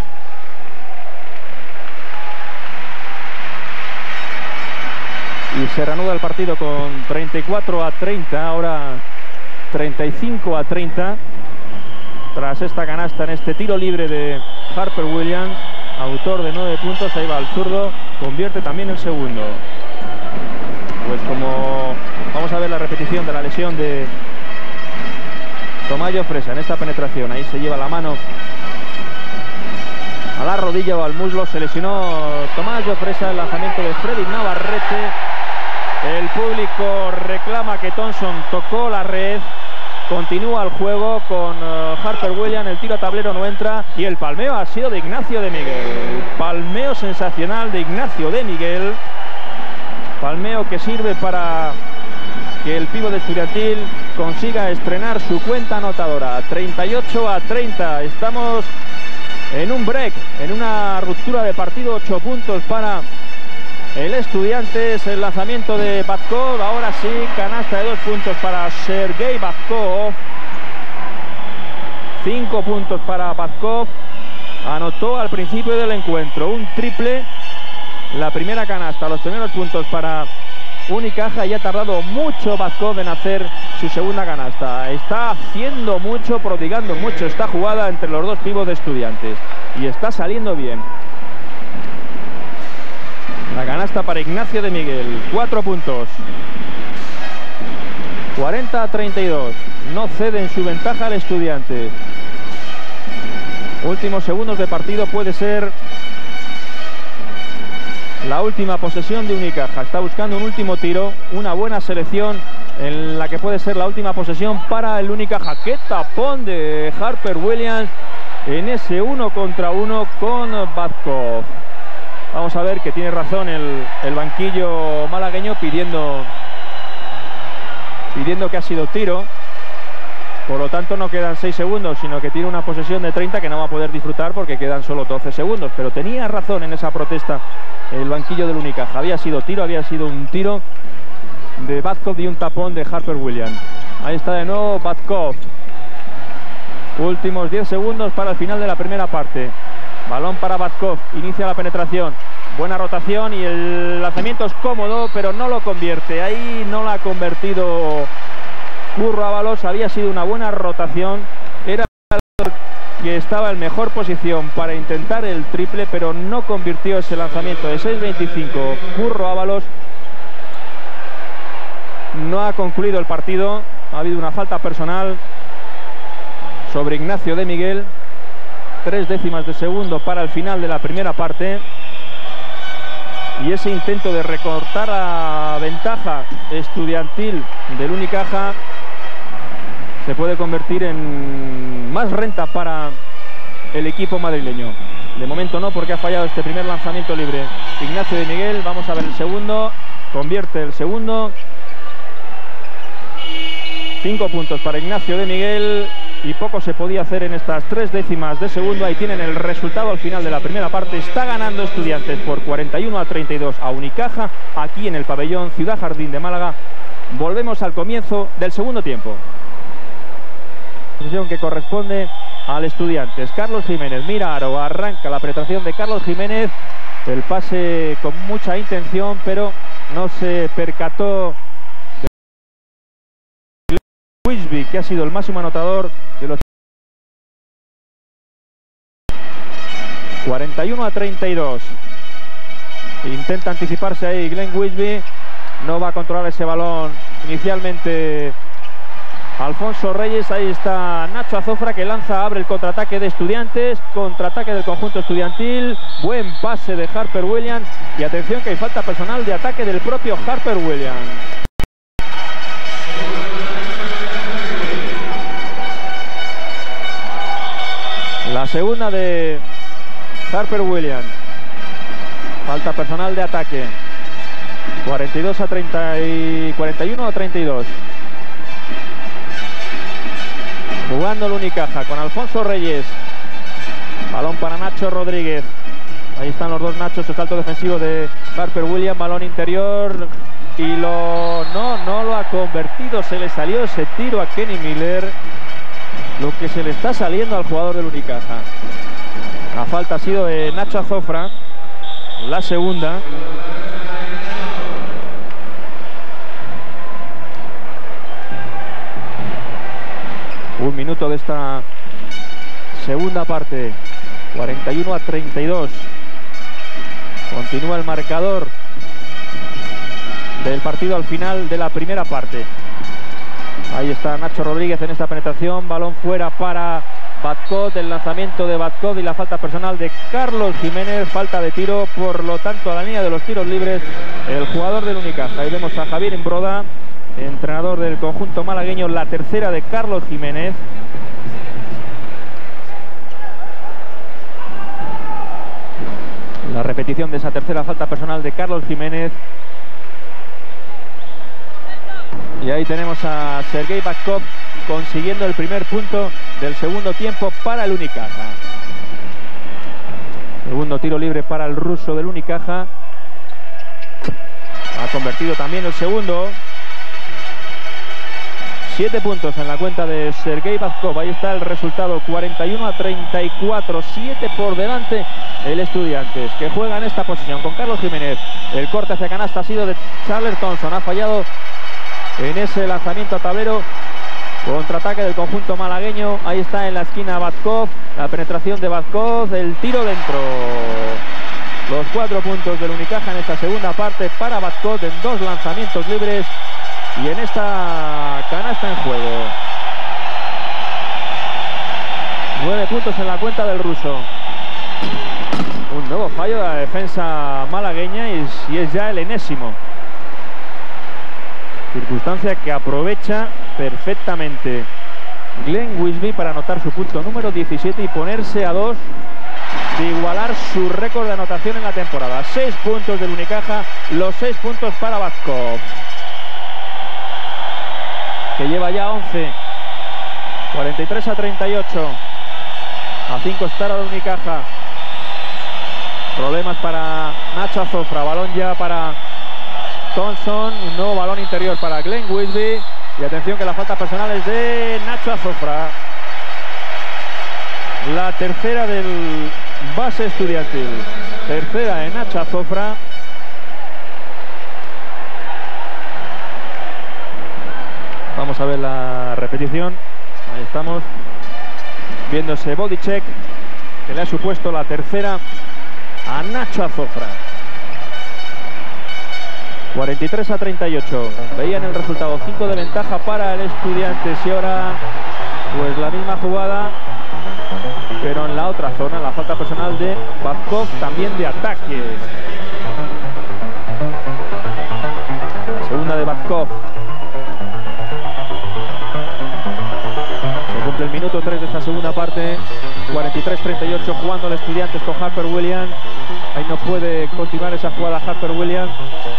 Y se reanuda el partido con treinta y cuatro a treinta, ahora treinta y cinco a treinta. Tras esta canasta en este tiro libre de Harper Williams, autor de nueve puntos, ahí va el zurdo, convierte también el segundo. Pues como vamos a ver la repetición de la lesión de Tomás Llofresa en esta penetración, ahí se lleva la mano a la rodilla o al muslo, se lesionó Tomás Llofresa, el lanzamiento de Freddy Navarrete. El público reclama que Thompson tocó la red. Continúa el juego con uh, Harper Williams, el tiro a tablero no entra y el palmeo ha sido de Ignacio de Miguel. Palmeo sensacional de Ignacio de Miguel. Palmeo que sirve para que el pívot de Estudiantil consiga estrenar su cuenta anotadora. treinta y ocho a treinta. Estamos en un break, en una ruptura de partido. Ocho puntos para el Estudiantes. El lanzamiento de Batkov, ahora sí, canasta de dos puntos para Sergei Batkov. Cinco puntos para Batkov. Anotó al principio del encuentro un triple. La primera canasta, los primeros puntos para Unicaja, y ha tardado mucho Batkov en hacer su segunda canasta. Está haciendo mucho, prodigando mucho esta jugada entre los dos pibos de Estudiantes. Y está saliendo bien. La canasta para Ignacio de Miguel, cuatro puntos. cuarenta a treinta y dos. No cede en su ventaja al Estudiante. Últimos segundos de partido, puede ser la última posesión de Unicaja. Está buscando un último tiro, una buena selección en la que puede ser la última posesión para el Unicaja. ¡Qué tapón de Harper Williams en ese uno contra uno con Batkov! Vamos a ver que tiene razón el, el banquillo malagueño pidiendo, pidiendo que ha sido tiro. Por lo tanto no quedan seis segundos, sino que tiene una posesión de treinta que no va a poder disfrutar porque quedan solo doce segundos. Pero tenía razón en esa protesta el banquillo del Unicaja. Había sido tiro, había sido un tiro de Batkov y un tapón de Harper Williams. Ahí está de nuevo Batkov. Últimos diez segundos para el final de la primera parte. Balón para Batkov, inicia la penetración. Buena rotación y el lanzamiento es cómodo, pero no lo convierte. Ahí no la ha convertido Curro Ábalos. Había sido una buena rotación. Era el que estaba en mejor posición para intentar el triple, pero no convirtió ese lanzamiento de seis veinticinco. Curro Ábalos no ha concluido el partido. Ha habido una falta personal sobre Ignacio de Miguel. Tres décimas de segundo para el final de la primera parte. Y ese intento de recortar la ventaja estudiantil del Unicaja se puede convertir en más renta para el equipo madrileño. De momento no, porque ha fallado este primer lanzamiento libre Ignacio de Miguel. Vamos a ver el segundo. Convierte el segundo. Cinco puntos para Ignacio de Miguel. Y poco se podía hacer en estas tres décimas de segundo. Ahí tienen el resultado al final de la primera parte. Está ganando Estudiantes por cuarenta y uno a treinta y dos a Unicaja, aquí en el pabellón Ciudad Jardín de Málaga. Volvemos al comienzo del segundo tiempo. Posición que corresponde al Estudiantes. Carlos Jiménez mira aro, arranca la penetración de Carlos Jiménez. El pase con mucha intención, pero no se percató de Wisby, que ha sido el máximo anotador de los cuarenta y uno a treinta y dos. Intenta anticiparse ahí Glenn Wisby. No va a controlar ese balón inicialmente Alfonso Reyes. Ahí está Nacho Azofra, que lanza, abre el contraataque de Estudiantes. Contraataque del conjunto estudiantil. Buen pase de Harper Williams. Y atención que hay falta personal de ataque del propio Harper Williams. La segunda de Harper Williams. Falta personal de ataque. cuarenta y dos a treinta y cuarenta y uno a treinta y dos. Jugando el Unicaja con Alfonso Reyes. Balón para Nacho Rodríguez. Ahí están los dos Nachos, el salto defensivo de Harper Williams. Balón interior. Y lo no, no lo ha convertido. Se le salió ese tiro a Kenny Miller. Lo que se le está saliendo al jugador del Unicaja. La falta ha sido de Nacho Azofra. La segunda. Un minuto de esta segunda parte. cuarenta y uno a treinta y dos. Continúa el marcador del partido al final de la primera parte. Ahí está Nacho Rodríguez en esta penetración. Balón fuera para Batcot. El lanzamiento de Batcot y la falta personal de Carlos Jiménez. Falta de tiro, por lo tanto a la línea de los tiros libres el jugador del Unicaja. Ahí vemos a Javier Imbroda, entrenador del conjunto malagueño. La tercera de Carlos Jiménez. La repetición de esa tercera falta personal de Carlos Jiménez. Y ahí tenemos a Sergei Batcov consiguiendo el primer punto del segundo tiempo para el Unicaja. Segundo tiro libre para el ruso del Unicaja. Ha convertido también el segundo. Siete puntos en la cuenta de Sergei Batcov. Ahí está el resultado, cuarenta y uno a treinta y cuatro. Siete por delante el Estudiantes, que juega en esta posición con Carlos Jiménez. El corte hacia canasta ha sido de Charles Thompson. Ha fallado en ese lanzamiento a tablero. Contraataque del conjunto malagueño. Ahí está en la esquina Batcov. La penetración de Batcov. El tiro dentro. Los cuatro puntos del Unicaja en esta segunda parte para Batcov en dos lanzamientos libres y en esta canasta en juego. Nueve puntos en la cuenta del ruso. Un nuevo fallo de la defensa malagueña y, y es ya el enésimo. Circunstancia que aprovecha perfectamente Glenn Wisby para anotar su punto número diecisiete y ponerse a dos de igualar su récord de anotación en la temporada. Seis puntos del Unicaja, los seis puntos para Batcov, que lleva ya once. cuarenta y tres a treinta y ocho. A cinco está el Unicaja. Problemas para Nacho Azofra. Balón ya para Thompson. Un nuevo balón interior para Glenn Wisby. Y atención que la falta personal es de Nacho Azofra. La tercera del base estudiantil. Tercera de Nacho Azofra. Vamos a ver la repetición. Ahí estamos viendo ese body check que le ha supuesto la tercera a Nacho Azofra. cuarenta y tres a treinta y ocho. Veían el resultado, cinco de ventaja para el Estudiantes. Y ahora pues la misma jugada, pero en la otra zona, la falta personal de Batcov, también de ataque. La segunda de Batcov. Se cumple el minuto tres de esta segunda parte. cuarenta y tres a treinta y ocho jugando el Estudiantes con Harper Williams. Ahí no puede continuar esa jugada Harper Williams.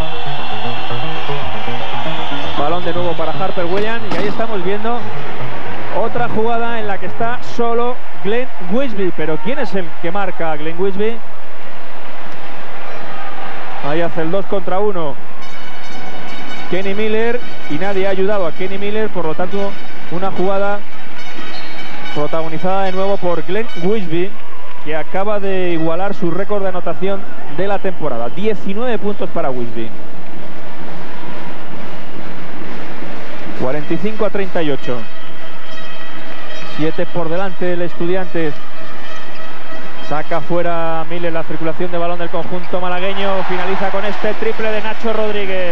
Balón de nuevo para Harper Williams. Y ahí estamos viendo otra jugada en la que está solo Glenn Wisby. Pero ¿quién es el que marca a Glenn Wisby? Ahí hace el dos contra uno Kenny Miller y nadie ha ayudado a Kenny Miller. Por lo tanto, una jugada protagonizada de nuevo por Glenn Wisby, que acaba de igualar su récord de anotación de la temporada. diecinueve puntos para Wisby. cuarenta y cinco a treinta y ocho. siete por delante el Estudiantes. Saca fuera Miller la circulación de balón del conjunto malagueño. Finaliza con este triple de Nacho Rodríguez.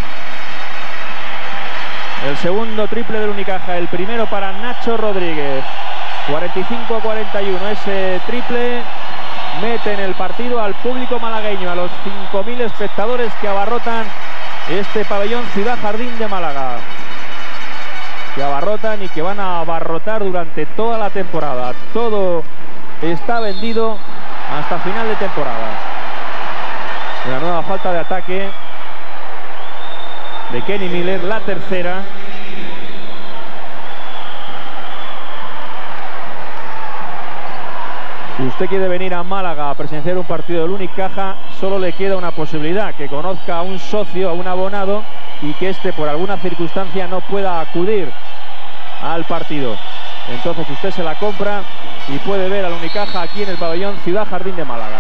El segundo triple del Unicaja, el primero para Nacho Rodríguez. cuarenta y cinco a cuarenta y uno. Ese triple mete en el partido al público malagueño, a los cinco mil espectadores que abarrotan este pabellón Ciudad Jardín de Málaga. Que abarrotan y que van a abarrotar durante toda la temporada. Todo está vendido hasta final de temporada. Una nueva falta de ataque de Kenny Miller, la tercera. Si usted quiere venir a Málaga a presenciar un partido del Unicaja, solo le queda una posibilidad: que conozca a un socio, a un abonado, y que éste por alguna circunstancia no pueda acudir al partido. Entonces usted se la compra y puede ver al Unicaja aquí en el pabellón Ciudad Jardín de Málaga.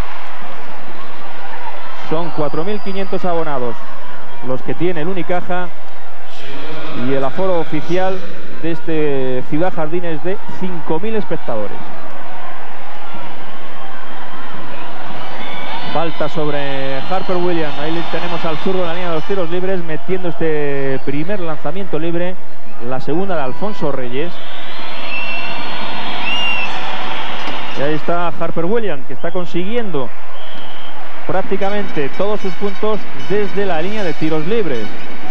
Son cuatro mil quinientos abonados los que tiene el Unicaja, y el aforo oficial de este Ciudad Jardín es de cinco mil espectadores. Falta sobre Harper Williams. Ahí tenemos al zurdo en la línea de los tiros libres, metiendo este primer lanzamiento libre. La segunda de Alfonso Reyes. Y ahí está Harper Williams, que está consiguiendo prácticamente todos sus puntos desde la línea de tiros libres.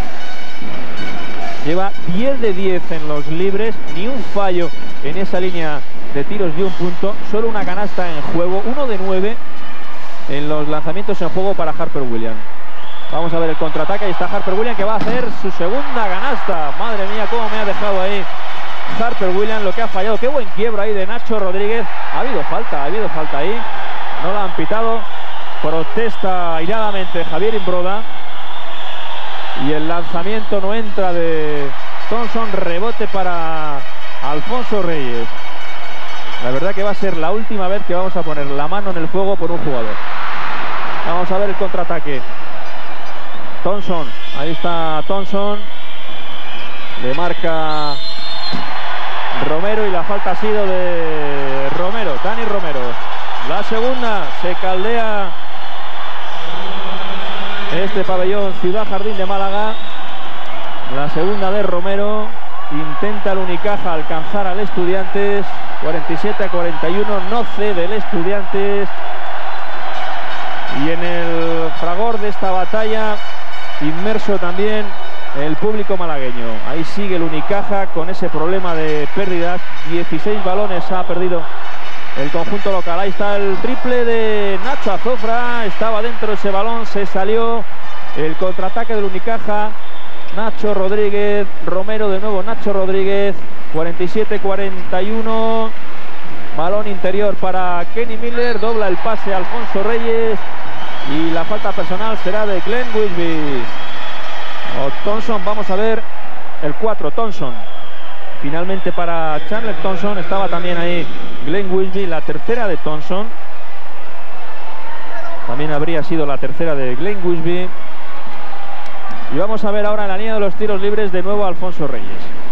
Lleva diez de diez en los libres, ni un fallo en esa línea de tiros de un punto, solo una canasta en juego, uno de nueve en los lanzamientos en juego para Harper Williams. Vamos a ver el contraataque. Ahí está Harper Williams, que va a hacer su segunda canasta. Madre mía, cómo me ha dejado ahí Harper Williams, lo que ha fallado. Qué buen quiebro ahí de Nacho Rodríguez. Ha habido falta, ha habido falta ahí. No la han pitado. Protesta airadamente Javier Imbroda. Y el lanzamiento no entra de Thompson. Rebote para Alfonso Reyes. La verdad que va a ser la última vez que vamos a poner la mano en el fuego por un jugador. Vamos a ver el contraataque. Thompson, ahí está Thompson. Le marca Romero y la falta ha sido de Romero, Dani Romero. La segunda, se caldea este pabellón Ciudad Jardín de Málaga. La segunda de Romero. Intenta el Unicaja alcanzar al Estudiantes. cuarenta y siete a cuarenta y uno, no cede el Estudiantes. Y en el fragor de esta batalla, inmerso también el público malagueño. Ahí sigue el Unicaja con ese problema de pérdidas. dieciséis balones ha perdido el conjunto local. Ahí está el triple de Nacho Azofra. Estaba dentro ese balón, se salió. El contraataque del Unicaja. Nacho Rodríguez, Romero de nuevo, Nacho Rodríguez. cuarenta y siete a cuarenta y uno. Balón interior para Kenny Miller. Dobla el pase a Alfonso Reyes. Y la falta personal será de Glenn Wisby. O Thompson, vamos a ver el cuatro, Thompson. Finalmente para Chandler Thompson. Estaba también ahí Glenn Wisby. La tercera de Thompson. También habría sido la tercera de Glenn Wisby. Y vamos a ver ahora en la línea de los tiros libres de nuevo a Alfonso Reyes.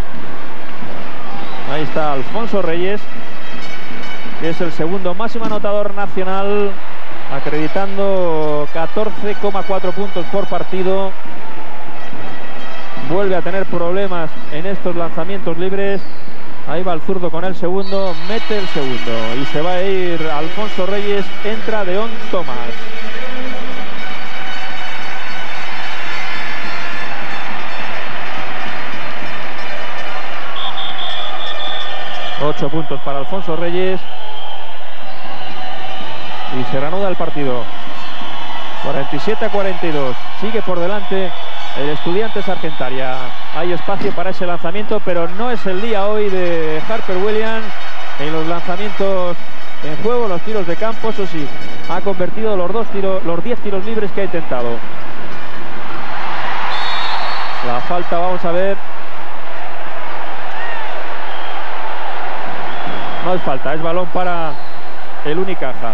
Ahí está Alfonso Reyes, que es el segundo máximo anotador nacional, acreditando catorce coma cuatro puntos por partido. Vuelve a tener problemas en estos lanzamientos libres. Ahí va el zurdo con el segundo, mete el segundo y se va a ir Alfonso Reyes. Entra Deon Thomas. ocho puntos para Alfonso Reyes. Y se reanuda el partido. cuarenta y siete a cuarenta y dos. Sigue por delante el Estudiantes Argentaria. Hay espacio para ese lanzamiento, pero no es el día hoy de Harper Williams en los lanzamientos en juego, los tiros de campo. Eso sí, ha convertido los dos tiros, los diez tiros libres que ha intentado. La falta, vamos a ver. No es falta, es balón para el Unicaja.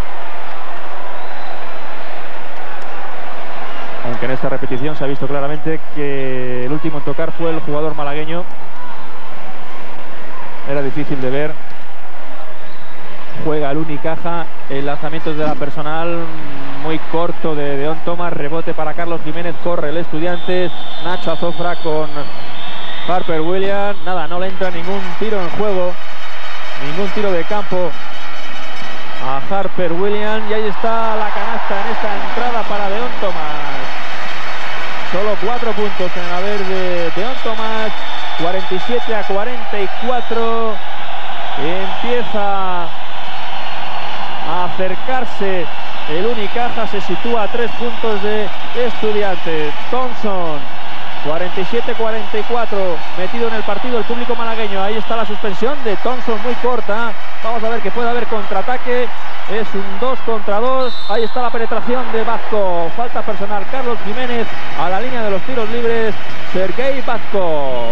Aunque en esta repetición se ha visto claramente que el último en tocar fue el jugador malagueño. Era difícil de ver juega el Unicaja. El lanzamiento es de la personal, muy corto de Deón Thomas, rebote para Carlos Jiménez, corre el Estudiantes, Nacho Azofra con Harper Williams. Nada, no le entra ningún tiro en juego, ningún tiro de campo a Harper Williams, y ahí está la canasta en esta entrada para Deón Thomas. Solo cuatro puntos en el haber de Deón Thomas, cuarenta y siete a cuarenta y cuatro. Empieza a acercarse el Unicaja, se sitúa a tres puntos de Estudiantes. Thompson, cuarenta y siete a cuarenta y cuatro, metido en el partido el público malagueño. Ahí está la suspensión de Thompson, muy corta. Vamos a ver que puede haber contraataque. Es un dos contra dos. Ahí está la penetración de Vazkov. Falta personal, Carlos Jiménez a la línea de los tiros libres. Sergei Vazkov.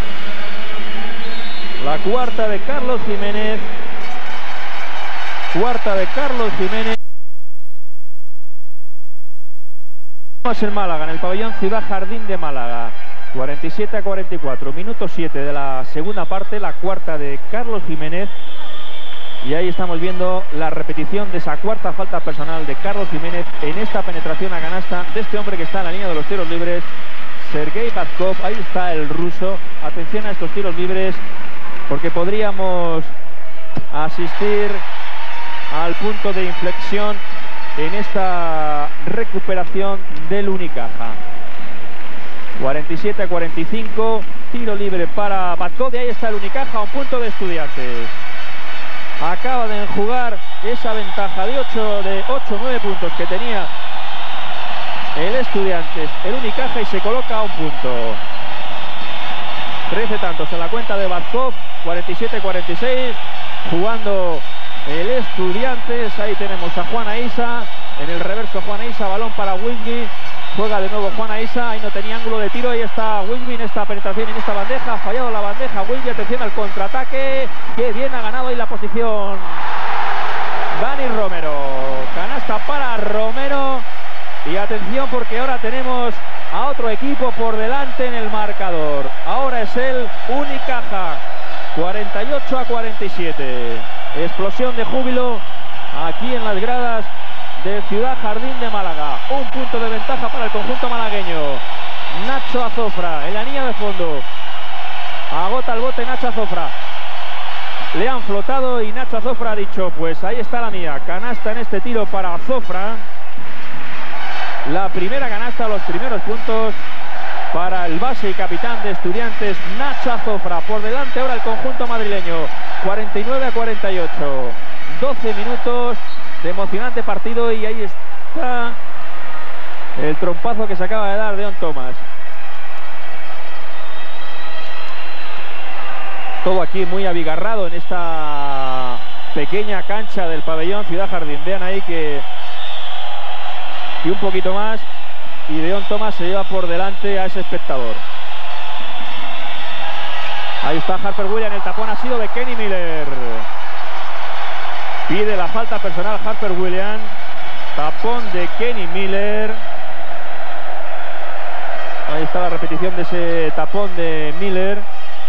La cuarta de Carlos Jiménez. Cuarta de Carlos Jiménez. Más el Málaga en el pabellón Ciudad Jardín de Málaga. cuarenta y siete a cuarenta y cuatro. Minuto siete de la segunda parte. La cuarta de Carlos Jiménez. Y ahí estamos viendo la repetición de esa cuarta falta personal de Carlos Jiménez en esta penetración a canasta de este hombre que está en la línea de los tiros libres, Sergei Vazkov. Ahí está el ruso. Atención a estos tiros libres, porque podríamos asistir al punto de inflexión en esta recuperación del Unicaja. cuarenta y siete a cuarenta y cinco, tiro libre para Vazkov, y ahí está el Unicaja a un punto de Estudiantes. Acaba de enjugar esa ventaja de ocho de ocho nueve puntos que tenía el Estudiantes, el Unicaja, y se coloca a un punto. trece tantos en la cuenta de Vazkov, cuarenta y siete a cuarenta y seis, jugando el Estudiantes. Ahí tenemos a Juan Aisa, en el reverso Juan Aisa, balón para Wilby, juega de nuevo Juan Aisa, ahí no tenía ángulo de tiro, ahí está Wilby en esta penetración, en esta bandeja, ha fallado la bandeja Wilby, atención al contraataque, que bien ha ganado ahí la posición Dani Romero, canasta para Romero, y atención porque ahora tenemos a otro equipo por delante en el marcador. Ahora es el Unicaja, cuarenta y ocho a cuarenta y siete. Explosión de júbilo aquí en las gradas de Ciudad Jardín de Málaga. Un punto de ventaja para el conjunto malagueño. Nacho Azofra en la línea de fondo. Agota el bote Nacho Azofra. Le han flotado y Nacho Azofra ha dicho, pues ahí está la mía. Canasta en este tiro para Azofra. La primera canasta, los primeros puntos para el base y capitán de Estudiantes, Nacho Azofra. Por delante ahora el conjunto madrileño, cuarenta y nueve a cuarenta y ocho. doce minutos de emocionante partido, y ahí está el trompazo que se acaba de dar Deón Thomas. Todo aquí muy abigarrado en esta pequeña cancha del pabellón Ciudad Jardín. Vean ahí que y un poquito más, y Deón Thomas se lleva por delante a ese espectador. Ahí está Harper Williams, el tapón ha sido de Kenny Miller. Pide la falta personal Harper Williams, tapón de Kenny Miller. Ahí está la repetición de ese tapón de Miller.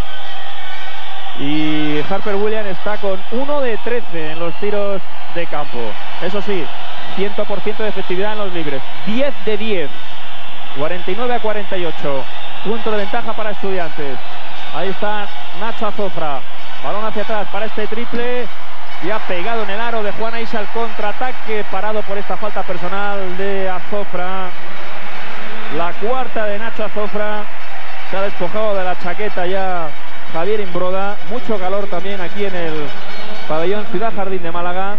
Y Harper Williams está con uno de trece en los tiros de campo. Eso sí, cien por ciento de efectividad en los libres, diez de diez, cuarenta y nueve a cuarenta y ocho, punto de ventaja para Estudiantes. Ahí está Nacho Azofra, balón hacia atrás para este triple, y ha pegado en el aro de Juan Aisa el contraataque, parado por esta falta personal de Azofra. La cuarta de Nacho Azofra, se ha despojado de la chaqueta ya Javier Imbroda. Mucho calor también aquí en el pabellón Ciudad Jardín de Málaga.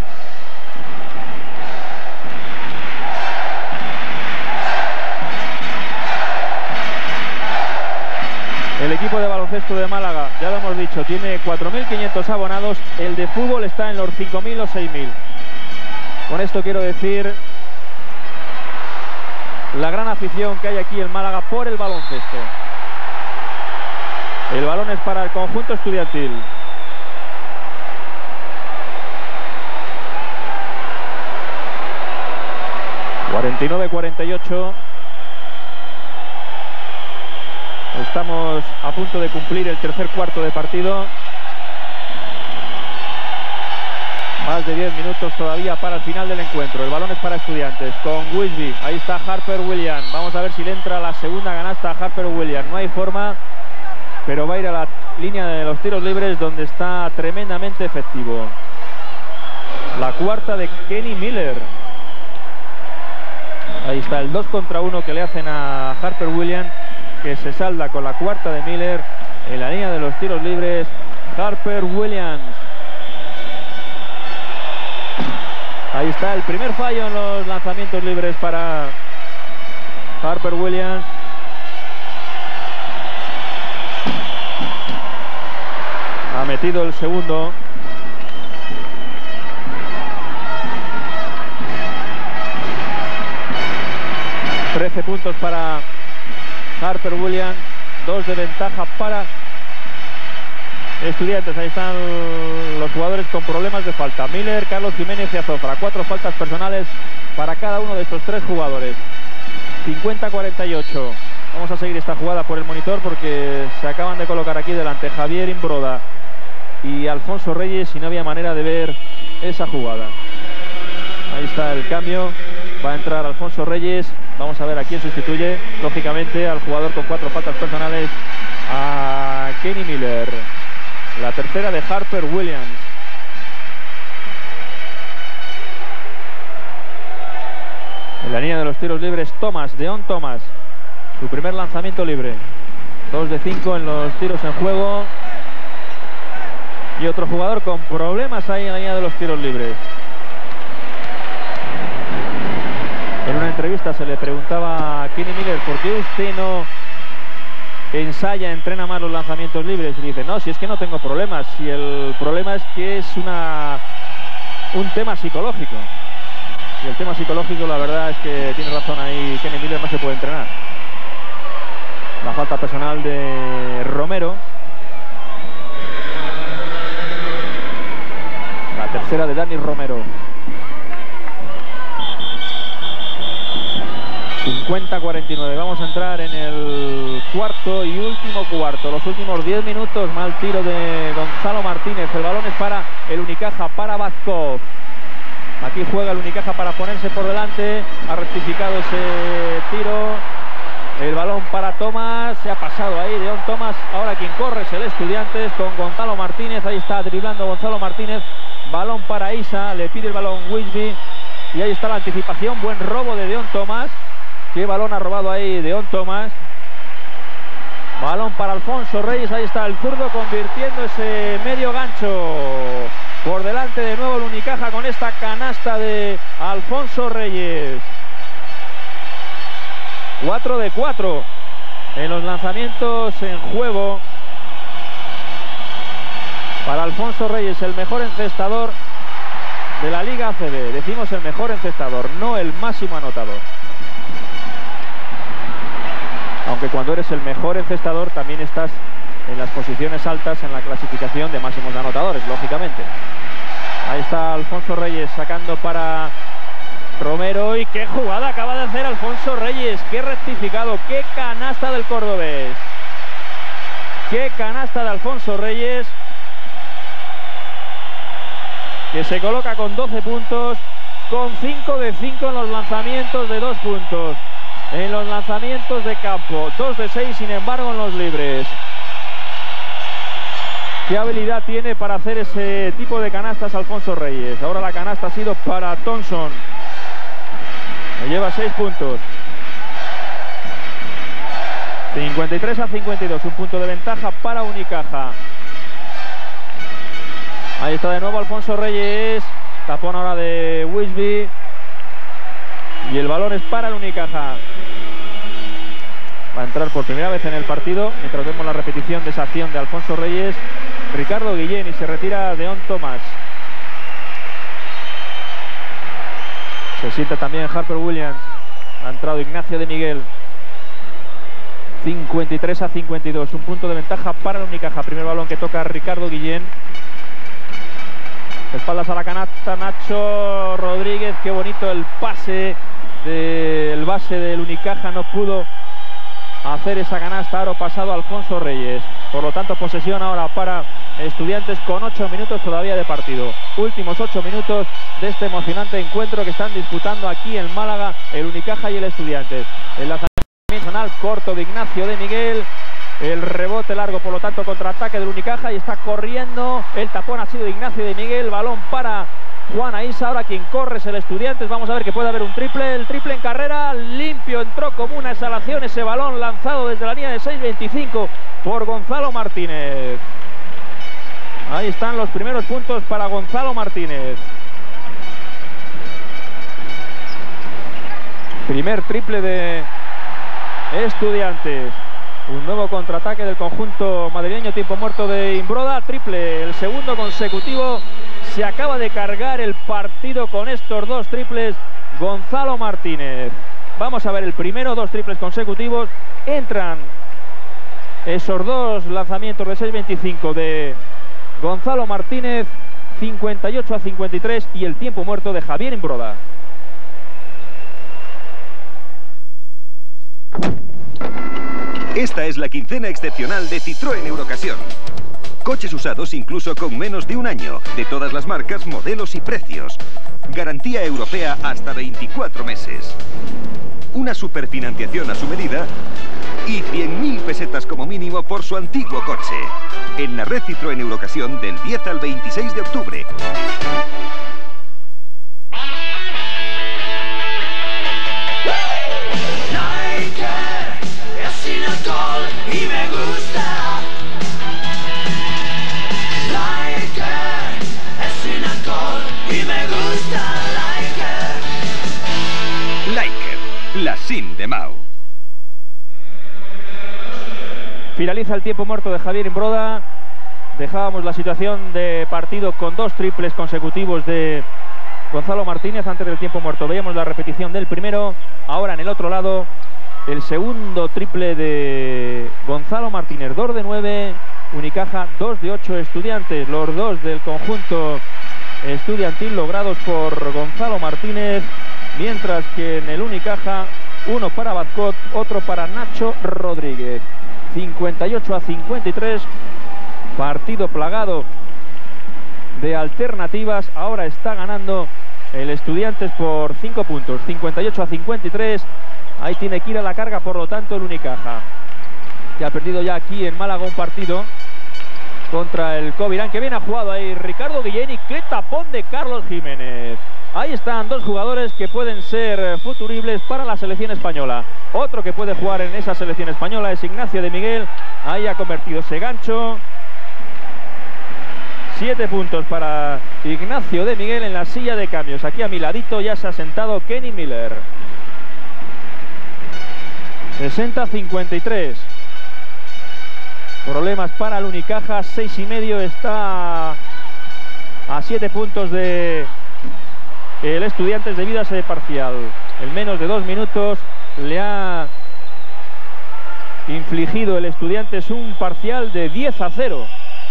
El equipo de baloncesto de Málaga, ya lo hemos dicho, tiene cuatro mil quinientos abonados. El de fútbol está en los cinco mil o seis mil. Con esto quiero decir la gran afición que hay aquí en Málaga por el baloncesto. El balón es para el conjunto estudiantil. cuarenta y nueve a cuarenta y ocho. Estamos a punto de cumplir el tercer cuarto de partido. Más de diez minutos todavía para el final del encuentro. El balón es para Estudiantes con Wisby. Ahí está Harper Williams. Vamos a ver si le entra la segunda canasta a Harper Williams. No hay forma, pero va a ir a la línea de los tiros libres, donde está tremendamente efectivo. La cuarta de Kenny Miller. Ahí está el dos contra uno que le hacen a Harper Williams, que se salda con la cuarta de Miller en la línea de los tiros libres. Harper Williams. Ahí está el primer fallo en los lanzamientos libres para Harper Williams. Ha metido el segundo. trece puntos para Harper Williams. Dos de ventaja para Estudiantes. Ahí están los jugadores con problemas de falta. Miller, Carlos Jiménez y Azofra. Cuatro faltas personales para cada uno de estos tres jugadores. cincuenta a cuarenta y ocho. Vamos a seguir esta jugada por el monitor porque se acaban de colocar aquí delante Javier Imbroda y Alfonso Reyes y no había manera de ver esa jugada. Ahí está el cambio. Va a entrar Alfonso Reyes. Vamos a ver a quién sustituye. Lógicamente al jugador con cuatro faltas personales, a Kenny Miller. La tercera de Harper Williams. En la línea de los tiros libres, Thomas, Deon Thomas. Su primer lanzamiento libre. dos de cinco en los tiros en juego. Y otro jugador con problemas ahí en la línea de los tiros libres. En una entrevista se le preguntaba a Kenny Miller: ¿por qué usted no ensaya, entrena más los lanzamientos libres? Y dice: no, si es que no tengo problemas, si el problema es que es una un tema psicológico. Y el tema psicológico, la verdad es que tiene razón ahí Kenny Miller, no se puede entrenar. La falta personal de Romero. La tercera de Dani Romero. cincuenta a cuarenta y nueve. Vamos a entrar en el cuarto y último cuarto. Los últimos diez minutos. Mal tiro de Gonzalo Martínez. El balón es para el Unicaja, para Vazkov. Aquí juega el Unicaja para ponerse por delante. Ha rectificado ese tiro. El balón para Thomas. Se ha pasado ahí Deon Thomas. Ahora quien corre es el Estudiantes con Gonzalo Martínez. Ahí está driblando Gonzalo Martínez. Balón para Isa. Le pide el balón Wisby. Y ahí está la anticipación. Buen robo de Deon Thomas. Qué balón ha robado ahí Deon Thomas. Balón para Alfonso Reyes. Ahí está el zurdo convirtiendo ese medio gancho. Por delante de nuevo el Unicaja con esta canasta de Alfonso Reyes. cuatro de cuatro en los lanzamientos en juego. Para Alfonso Reyes, el mejor encestador de la Liga A C B. Decimos el mejor encestador, no el máximo anotador. Aunque cuando eres el mejor encestador también estás en las posiciones altas en la clasificación de máximos anotadores, lógicamente. Ahí está Alfonso Reyes sacando para Romero. Y qué jugada acaba de hacer Alfonso Reyes. Qué rectificado, qué canasta del cordobés. Qué canasta de Alfonso Reyes, que se coloca con doce puntos, con cinco de cinco en los lanzamientos de dos puntos. En los lanzamientos de campo, dos de seis, sin embargo, en los libres. Qué habilidad tiene para hacer ese tipo de canastas Alfonso Reyes. Ahora la canasta ha sido para Thompson. Le lleva seis puntos. cincuenta y tres a cincuenta y dos, un punto de ventaja para Unicaja. Ahí está de nuevo Alfonso Reyes. Tapón ahora de Wisby. Y el balón es para el Unicaja. Va a entrar por primera vez en el partido, mientras vemos la repetición de esa acción de Alfonso Reyes, Ricardo Guillén, y se retira Deon Thomas. Se sienta también Harper Williams. Ha entrado Ignacio de Miguel. cincuenta y tres a cincuenta y dos, un punto de ventaja para el Unicaja. Primer balón que toca Ricardo Guillén. Espaldas a la canasta Nacho Rodríguez. Qué bonito el pase del base del Unicaja. No pudo hacer esa canasta aro pasado Alfonso Reyes. Por lo tanto, posesión ahora para Estudiantes con ocho minutos todavía de partido. Últimos ocho minutos de este emocionante encuentro que están disputando aquí en Málaga el Unicaja y el Estudiantes. El lanzamiento corto de Ignacio de Miguel. El rebote largo, por lo tanto, contraataque del Unicaja y está corriendo. El tapón ha sido de Ignacio de Miguel. Balón para Juan Aisa. Ahora quien corre es el Estudiantes. Vamos a ver que puede haber un triple. El triple en carrera. Limpio, entró como una exhalación ese balón lanzado desde la línea de seis veinticinco por Gonzalo Martínez. Ahí están los primeros puntos para Gonzalo Martínez. Primer triple de Estudiantes. Un nuevo contraataque del conjunto madrileño, tiempo muerto de Imbroda, triple, el segundo consecutivo. Se acaba de cargar el partido con estos dos triples Gonzalo Martínez. Vamos a ver el primero, dos triples consecutivos. Entran esos dos lanzamientos de seis veinticinco de Gonzalo Martínez, cincuenta y ocho a cincuenta y tres, y el tiempo muerto de Javier Imbroda. Esta es la quincena excepcional de Citroën Eurocasión. Coches usados incluso con menos de un año, de todas las marcas, modelos y precios. Garantía europea hasta veinticuatro meses. Una superfinanciación a su medida y cien mil pesetas como mínimo por su antiguo coche. En la red Citroën Eurocasión del diez al veintiséis de octubre. Sin alcohol y me gusta. Liker es sin alcohol y me gusta. Liker. Liker, la sin de Mau. Finaliza el tiempo muerto de Javier Imbroda. Dejábamos la situación de partido con dos triples consecutivos de Gonzalo Martínez antes del tiempo muerto. Veíamos la repetición del primero. Ahora en el otro lado el segundo triple de Gonzalo Martínez. Dos de nueve Unicaja, dos de ocho Estudiantes. Los dos del conjunto estudiantil logrados por Gonzalo Martínez. Mientras que en el Unicaja, uno para Vazcot, otro para Nacho Rodríguez. cincuenta y ocho a cincuenta y tres. Partido plagado de alternativas. Ahora está ganando el Estudiantes por cinco puntos. cincuenta y ocho a cincuenta y tres. Ahí tiene que ir a la carga, por lo tanto, el Unicaja, que ha perdido ya aquí en Málaga un partido contra el Covirán, que bien ha jugado ahí Ricardo Guillén, y qué tapón de Carlos Jiménez. Ahí están dos jugadores que pueden ser futuribles para la selección española. Otro que puede jugar en esa selección española es Ignacio de Miguel. Ahí ha convertido ese gancho. Siete puntos para Ignacio de Miguel en la silla de cambios. Aquí a mi ladito ya se ha sentado Kenny Miller. sesenta a cincuenta y tres. Problemas para el Unicaja. Seis y medio. Está a siete puntos de el Estudiantes debido a ese parcial. En menos de dos minutos le ha infligido el Estudiantes un parcial de diez a cero.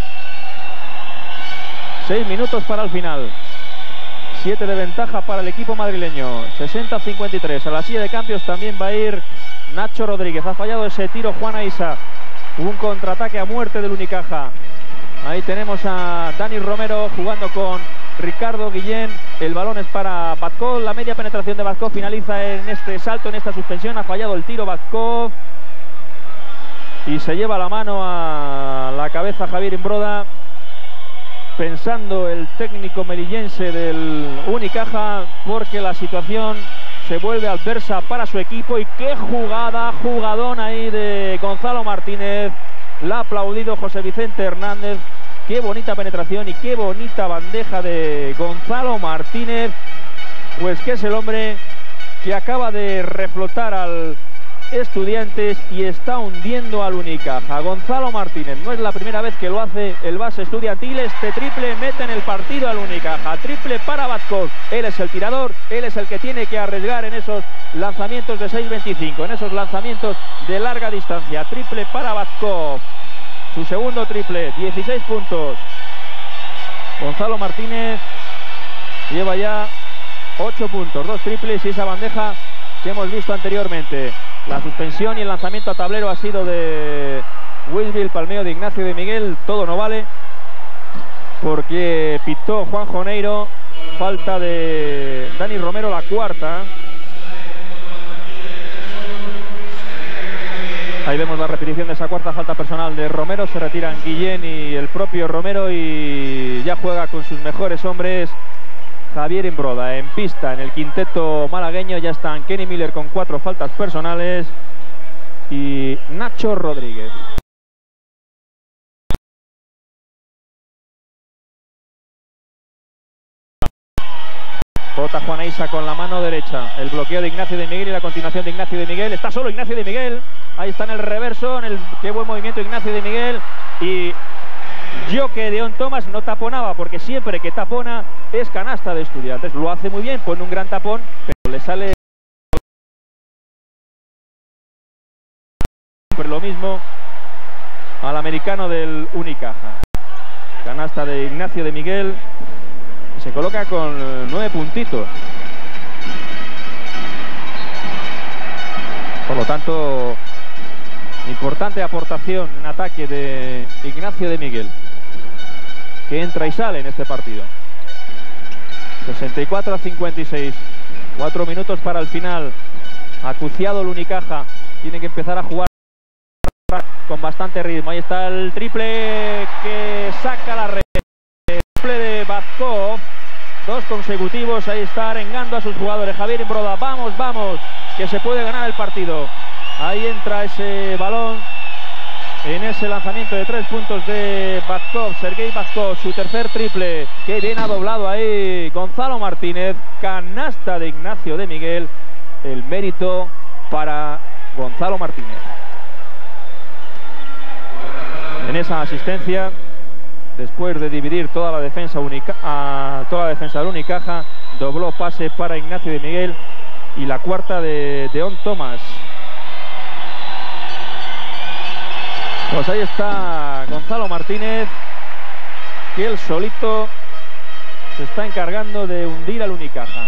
Seis minutos para el final. siete de ventaja para el equipo madrileño. sesenta a cincuenta y tres. A la silla de cambios también va a ir Nacho Rodríguez. Ha fallado ese tiro Juan Aisa. Un contraataque a muerte del Unicaja. Ahí tenemos a Dani Romero jugando con Ricardo Guillén. El balón es para Vazcot. La media penetración de Vazcot finaliza en este salto, en esta suspensión. Ha fallado el tiro Vazcot. Y se lleva la mano a la cabeza Javier Imbroda. Pensando el técnico melillense del Unicaja, porque la situación se vuelve adversa para su equipo. Y qué jugada, jugadón ahí de Gonzalo Martínez. La ha aplaudido José Vicente Hernández. Qué bonita penetración y qué bonita bandeja de Gonzalo Martínez. Pues que es el hombre que acaba de reflotar al Estudiantes y está hundiendo al Unicaja. Gonzalo Martínez, no es la primera vez que lo hace el base estudiantil. Este triple mete en el partido al Unicaja. Triple para Vazcot. Él es el tirador, él es el que tiene que arriesgar en esos lanzamientos de seis veinticinco, en esos lanzamientos de larga distancia. Triple para Vazcot. Su segundo triple, dieciséis puntos. Gonzalo Martínez lleva ya ocho puntos, dos triples y esa bandeja que hemos visto anteriormente. La suspensión y el lanzamiento a tablero ha sido de Wisby, el palmeo de Ignacio de Miguel. Todo no vale porque pitó Juan Joneiro. Falta de Dani Romero, la cuarta. Ahí vemos la repetición de esa cuarta falta personal de Romero. Se retiran Guillén y el propio Romero y ya juega con sus mejores hombres Javier Imbroda en pista. En el quinteto malagueño ya están Kenny Miller con cuatro faltas personales y Nacho Rodríguez. Bota Juan Isa con la mano derecha. El bloqueo de Ignacio de Miguel y la continuación de Ignacio de Miguel. Está solo Ignacio de Miguel. Ahí está en el reverso. En el qué buen movimiento Ignacio de Miguel. Y yo que Deon Thomas no taponaba, porque siempre que tapona es canasta de Estudiantes. Lo hace muy bien, pone un gran tapón, pero le sale lo mismo al americano del Unicaja. Canasta de Ignacio de Miguel. Se coloca con nueve puntitos. Por lo tanto, importante aportación en ataque de Ignacio de Miguel, que entra y sale en este partido. sesenta y cuatro a cincuenta y seis. Cuatro minutos para el final. Acuciado el Unicaja. Tiene que empezar a jugar con bastante ritmo. Ahí está el triple que saca la red. Triple de Bazkov. Dos consecutivos. Ahí está arengando a sus jugadores. Javier Imbroda. Vamos, vamos, que se puede ganar el partido. Ahí entra ese balón en ese lanzamiento de tres puntos de Bazkov, Sergei Bazkov, su tercer triple. Qué bien ha doblado ahí Gonzalo Martínez. Canasta de Ignacio de Miguel. El mérito para Gonzalo Martínez. En esa asistencia, después de dividir toda la defensa Unica, a toda la defensa del Unicaja, dobló pase para Ignacio de Miguel y la cuarta de Deon Thomas. Pues ahí está Gonzalo Martínez, que él solito se está encargando de hundir al Unicaja.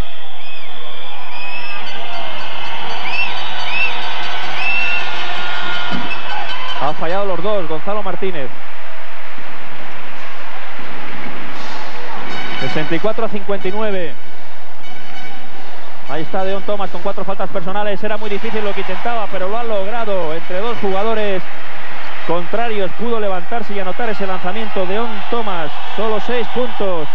Ha fallado los dos, Gonzalo Martínez. sesenta y cuatro a cincuenta y nueve. Ahí está Deon Thomas con cuatro faltas personales. Era muy difícil lo que intentaba, pero lo ha logrado. Entre dos jugadores contrarios pudo levantarse y anotar ese lanzamiento. Deon Thomas, solo seis puntos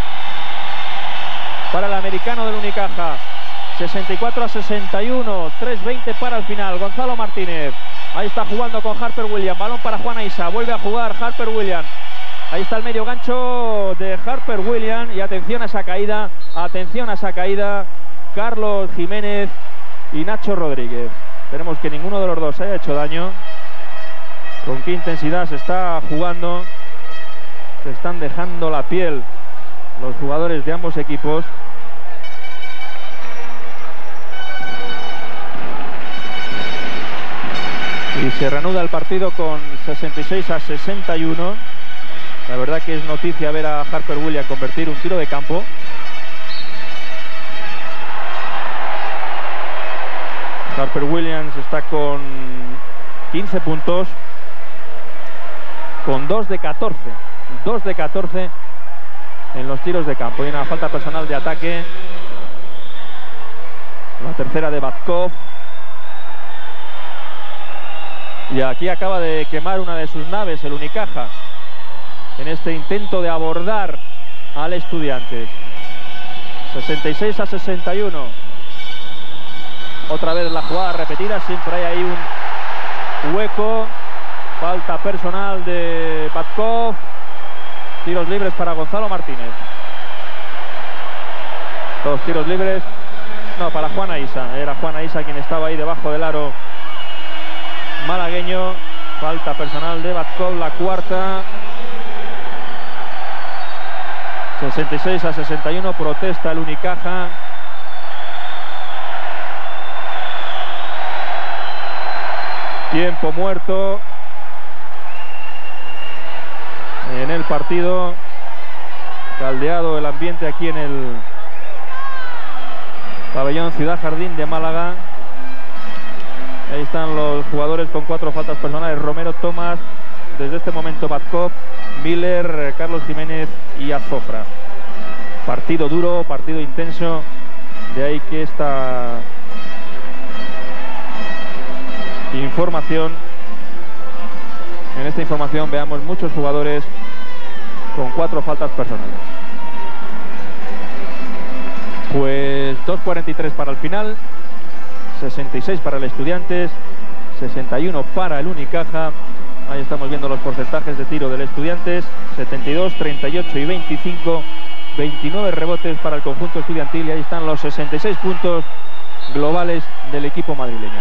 para el americano del Unicaja. sesenta y cuatro a sesenta y uno, tres veinte para el final. Gonzalo Martínez, ahí está jugando con Harper Williams. Balón para Juan Isa, vuelve a jugar Harper Williams. Ahí está el medio gancho de Harper Williams. Y atención a esa caída, atención a esa caída. Carlos Jiménez y Nacho Rodríguez. Esperemos que ninguno de los dos haya hecho daño. Con qué intensidad se está jugando. Se están dejando la piel los jugadores de ambos equipos. Y se reanuda el partido con sesenta y seis a sesenta y uno. La verdad que es noticia ver a Harper Williams convertir un tiro de campo. Harper Williams está con quince puntos, con dos de catorce. dos de catorce en los tiros de campo. Y una falta personal de ataque. La tercera de Bazkov. Y aquí acaba de quemar una de sus naves el Unicaja, en este intento de abordar al Estudiantes. sesenta y seis a sesenta y uno. Otra vez la jugada repetida, siempre hay ahí un hueco. Falta personal de Bazkov. Tiros libres para Gonzalo Martínez. Dos tiros libres. No, para Juan Isa. Era Juan Isa quien estaba ahí debajo del aro malagueño. Falta personal de Bazkov, la cuarta. sesenta y seis a sesenta y uno, protesta el Unicaja. Tiempo muerto en el partido. Caldeado el ambiente aquí en el pabellón Ciudad Jardín de Málaga. Ahí están los jugadores con cuatro faltas personales: Romero, Tomás, desde este momento Batkov, Miller, Carlos Jiménez y Azofra. Partido duro, partido intenso, de ahí que esta información, en esta información veamos muchos jugadores con cuatro faltas personales. Pues dos cuarenta y tres para el final, sesenta y seis para el Estudiantes, sesenta y uno para el Unicaja. Ahí estamos viendo los porcentajes de tiro del Estudiantes: setenta y dos, treinta y ocho y veinticinco, veintinueve rebotes para el conjunto estudiantil, y ahí están los sesenta y seis puntos globales del equipo madrileño.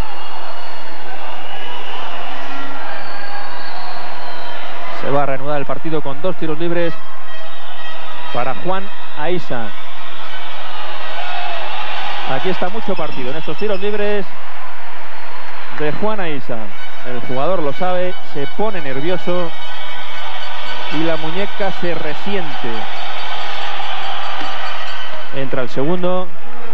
Se va a reanudar el partido con dos tiros libres para Juan Aisa. Aquí está mucho partido en estos tiros libres de Juan Aisa. El jugador lo sabe, se pone nervioso y la muñeca se resiente. Entra el segundo.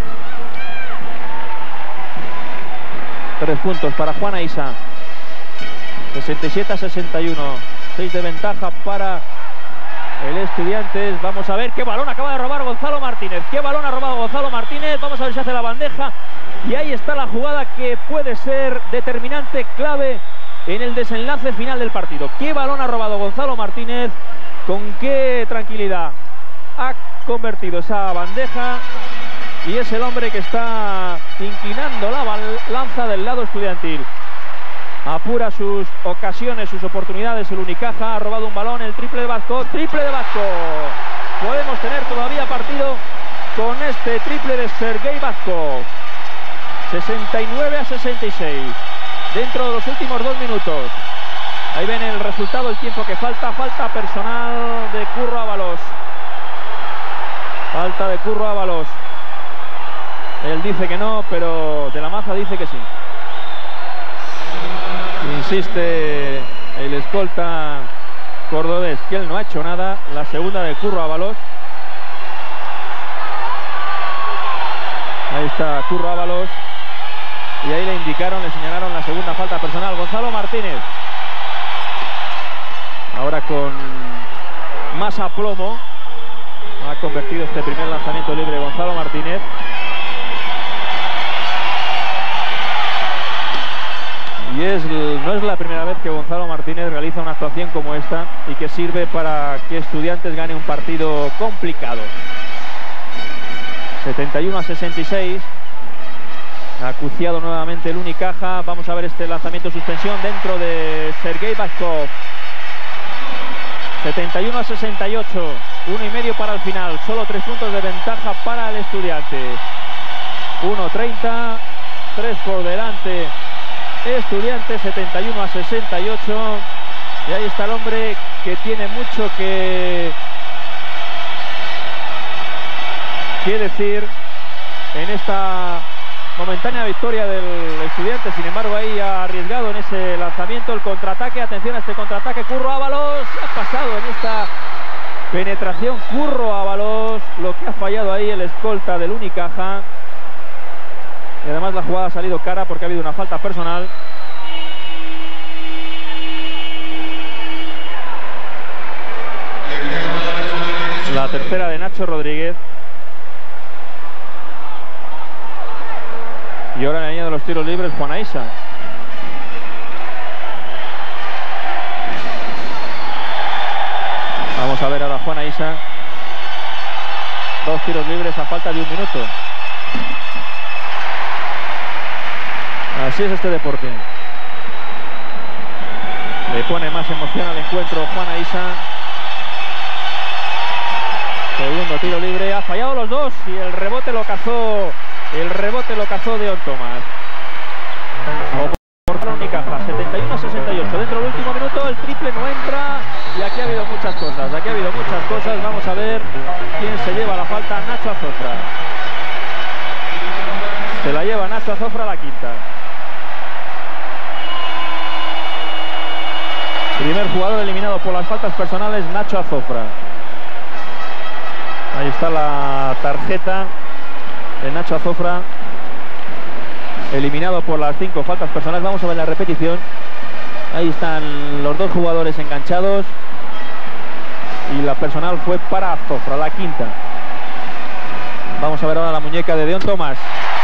Tres puntos para Juan Aisa. sesenta y siete a sesenta y uno. seis de ventaja para el Estudiantes. Vamos a ver qué balón acaba de robar Gonzalo Martínez. Qué balón ha robado Gonzalo Martínez. Vamos a ver si hace la bandeja. Y ahí está la jugada que puede ser determinante, clave en el desenlace final del partido. Qué balón ha robado Gonzalo Martínez. Con qué tranquilidad ha convertido esa bandeja. Y es el hombre que está inclinando la balanza del lado estudiantil. Apura sus ocasiones, sus oportunidades el Unicaja. Ha robado un balón, el triple de Batkov. Triple de Batkov. Podemos tener todavía partido con este triple de Sergei Batkov. sesenta y nueve a sesenta y seis. Dentro de los últimos dos minutos. Ahí ven el resultado, el tiempo que falta. Falta personal de Curro Ábalos. Falta de Curro Ábalos. Él dice que no, pero De la Maza dice que sí. Insiste el escolta cordobés que él no ha hecho nada. La segunda de Curro Ábalos. Ahí está Curro Ábalos. Y ahí le indicaron, le señalaron la segunda falta personal. Gonzalo Martínez. Ahora con más aplomo ha convertido este primer lanzamiento libre Gonzalo Martínez. Y es, no es la primera vez que Gonzalo Martínez realiza una actuación como esta y que sirve para que Estudiantes gane un partido complicado. setenta y uno a sesenta y seis. Acuciado nuevamente el Unicaja. Vamos a ver este lanzamiento suspensión dentro de Sergei Batkov. setenta y uno a sesenta y ocho. Uno y medio para el final. Solo tres puntos de ventaja para el Estudiantes. uno treinta. Tres por delante. Estudiantes setenta y uno a sesenta y ocho. Y ahí está el hombre que tiene mucho que, que decir en esta momentánea victoria del Estudiante. Sin embargo, ahí ha arriesgado en ese lanzamiento el contraataque. Atención a este contraataque. Curro Ábalos. Ha pasado en esta penetración Curro Ábalos. Lo que ha fallado ahí el escolta del Unicaja. Y además la jugada ha salido cara porque ha habido una falta personal. La tercera de Nacho Rodríguez. Y ahora en la línea de los tiros libres Juan Aisa. Vamos a ver ahora a Juan Aisa. Dos tiros libres a falta de un minuto. Así es este deporte. Le pone más emoción al encuentro Juan Aisa. Segundo tiro libre. Ha fallado los dos y el rebote lo cazó. El rebote lo cazó Deon Thomas. Por la Unicaja. setenta y uno a sesenta y ocho. Dentro del último minuto el triple no entra. Y aquí ha habido muchas cosas. Aquí ha habido muchas cosas. Vamos a ver quién se lleva la falta. Nacho Azofra. Se la lleva Nacho Azofra a la quinta. Primer jugador eliminado por las faltas personales, Nacho Azofra. Ahí está la tarjeta de Nacho Azofra. eliminado por las cinco faltas personales. Vamos a ver la repetición. Ahí están los dos jugadores enganchados. Y la personal fue para Azofra, la quinta. Vamos a ver ahora la muñeca de Deon Thomas.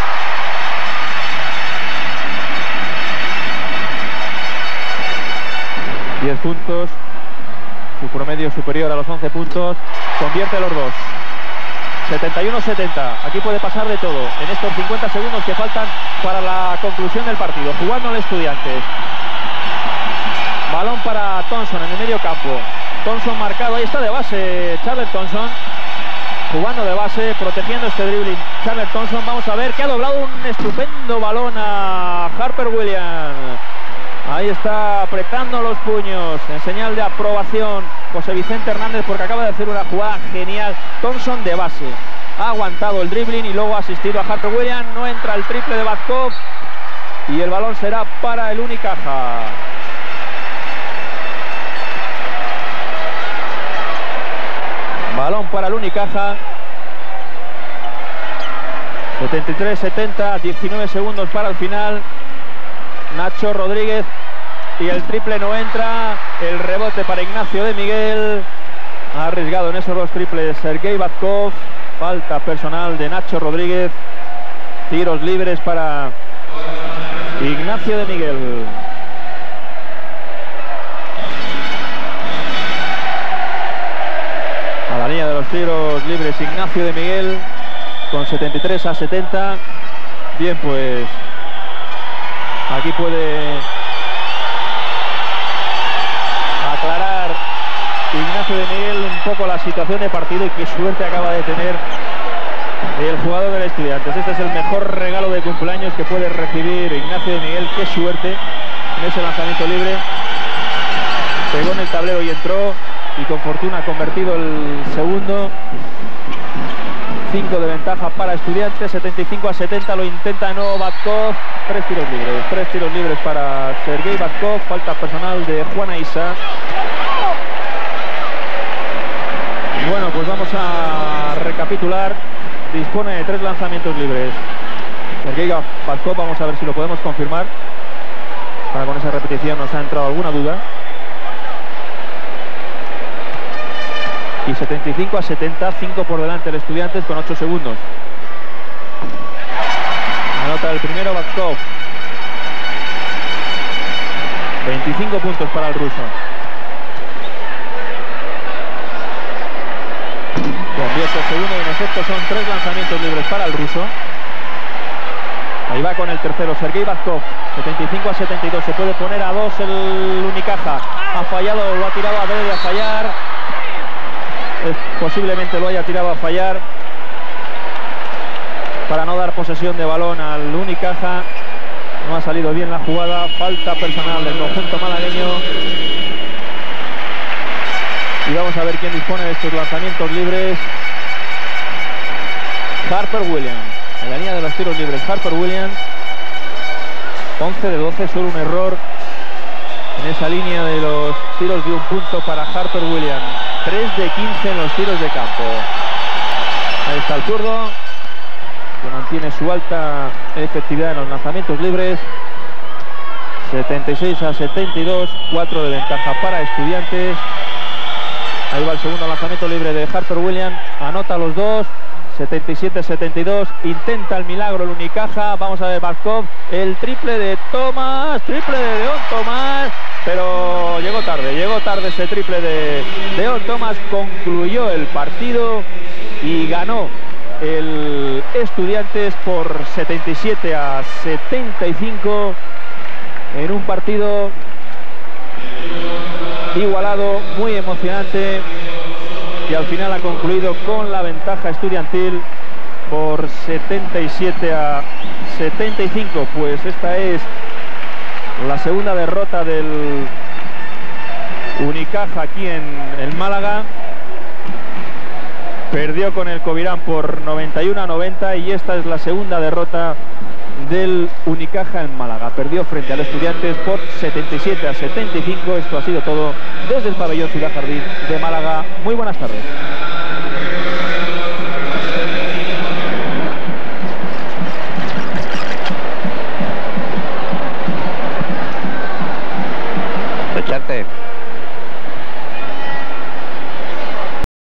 diez puntos. Su promedio superior a los once puntos. Convierte los dos. setenta y uno setenta. Aquí puede pasar de todo en estos cincuenta segundos que faltan para la conclusión del partido. Jugando el Estudiantes. Balón para Thompson en el medio campo. Thompson marcado. Ahí está de base Charles Thompson. Jugando de base, protegiendo este dribbling Charles Thompson. Vamos a ver que ha doblado un estupendo balón a Harper Williams. Ahí está apretando los puños en señal de aprobación José Vicente Hernández, porque acaba de hacer una jugada genial. Thompson de base ha aguantado el dribbling y luego ha asistido a Harper Williams. No entra el triple de Batkov y el balón será para el Unicaja. Balón para el Unicaja. setenta y tres setenta, diecinueve segundos para el final. Nacho Rodríguez y el triple no entra. El rebote para Ignacio de Miguel. Ha arriesgado en esos dos triples Sergei Batkov. Falta personal de Nacho Rodríguez. Tiros libres para Ignacio de Miguel. A la línea de los tiros libres Ignacio de Miguel con setenta y tres a setenta. Bien, pues aquí puede aclarar Ignacio de Miguel un poco la situación de partido y qué suerte acaba de tener el jugador del Estudiantes. Este es el mejor regalo de cumpleaños que puede recibir Ignacio de Miguel. Qué suerte en ese lanzamiento libre. Pegó en el tablero y entró, y con fortuna ha convertido el segundo. cinco de ventaja para Estudiantes, setenta y cinco a setenta. Lo intenta de nuevo Batkov. Tres tiros libres, tres tiros libres para Sergei Batkov. Falta personal de Juan Isa. Bueno, pues vamos a recapitular. Dispone de tres lanzamientos libres Sergei Batkov. Vamos a ver si lo podemos confirmar. Para con esa repetición nos ha entrado alguna duda. Y setenta y cinco a setenta, cinco por delante el Estudiantes con ocho segundos. Anota el primero Batkov. veinticinco puntos para el ruso. Convierte el segundo y en efecto son tres lanzamientos libres para el ruso. Ahí va con el tercero Sergei Batkov. setenta y cinco a setenta y dos. Se puede poner a dos el Unicaja. Ha fallado, lo ha tirado a ver de a fallar. Es, posiblemente lo haya tirado a fallar para no dar posesión de balón al Unicaja. No ha salido bien la jugada. Falta personal del conjunto malagueño. Y vamos a ver quién dispone de estos lanzamientos libres. Harper Williams. En la línea de los tiros libres Harper Williams. once de doce, solo un error en esa línea de los tiros de un punto para Harper Williams. tres de quince en los tiros de campo. Ahí está el zurdo, que mantiene su alta efectividad en los lanzamientos libres. setenta y seis a setenta y dos, cuatro de ventaja para Estudiantes. Ahí va el segundo lanzamiento libre de Harper Williams. Anota los dos. setenta y siete a setenta y dos. Intenta el milagro el Unicaja. Vamos a ver Batkov. El triple de Thomas. Triple de Deon Thomas. Pero llegó tarde. Llegó tarde ese triple de Deon Thomas. Concluyó el partido y ganó el Estudiantes por setenta y siete a setenta y cinco. En un partido igualado, muy emocionante, y al final ha concluido con la ventaja estudiantil por setenta y siete a setenta y cinco. Pues esta es la segunda derrota del Unicaja aquí en el Málaga. Perdió con el Covirán por noventa y uno a noventa y esta es la segunda derrota del Unicaja en Málaga. Perdió frente al Estudiantes por setenta y siete a setenta y cinco. Esto ha sido todo desde el pabellón Ciudad Jardín de Málaga. Muy buenas tardes.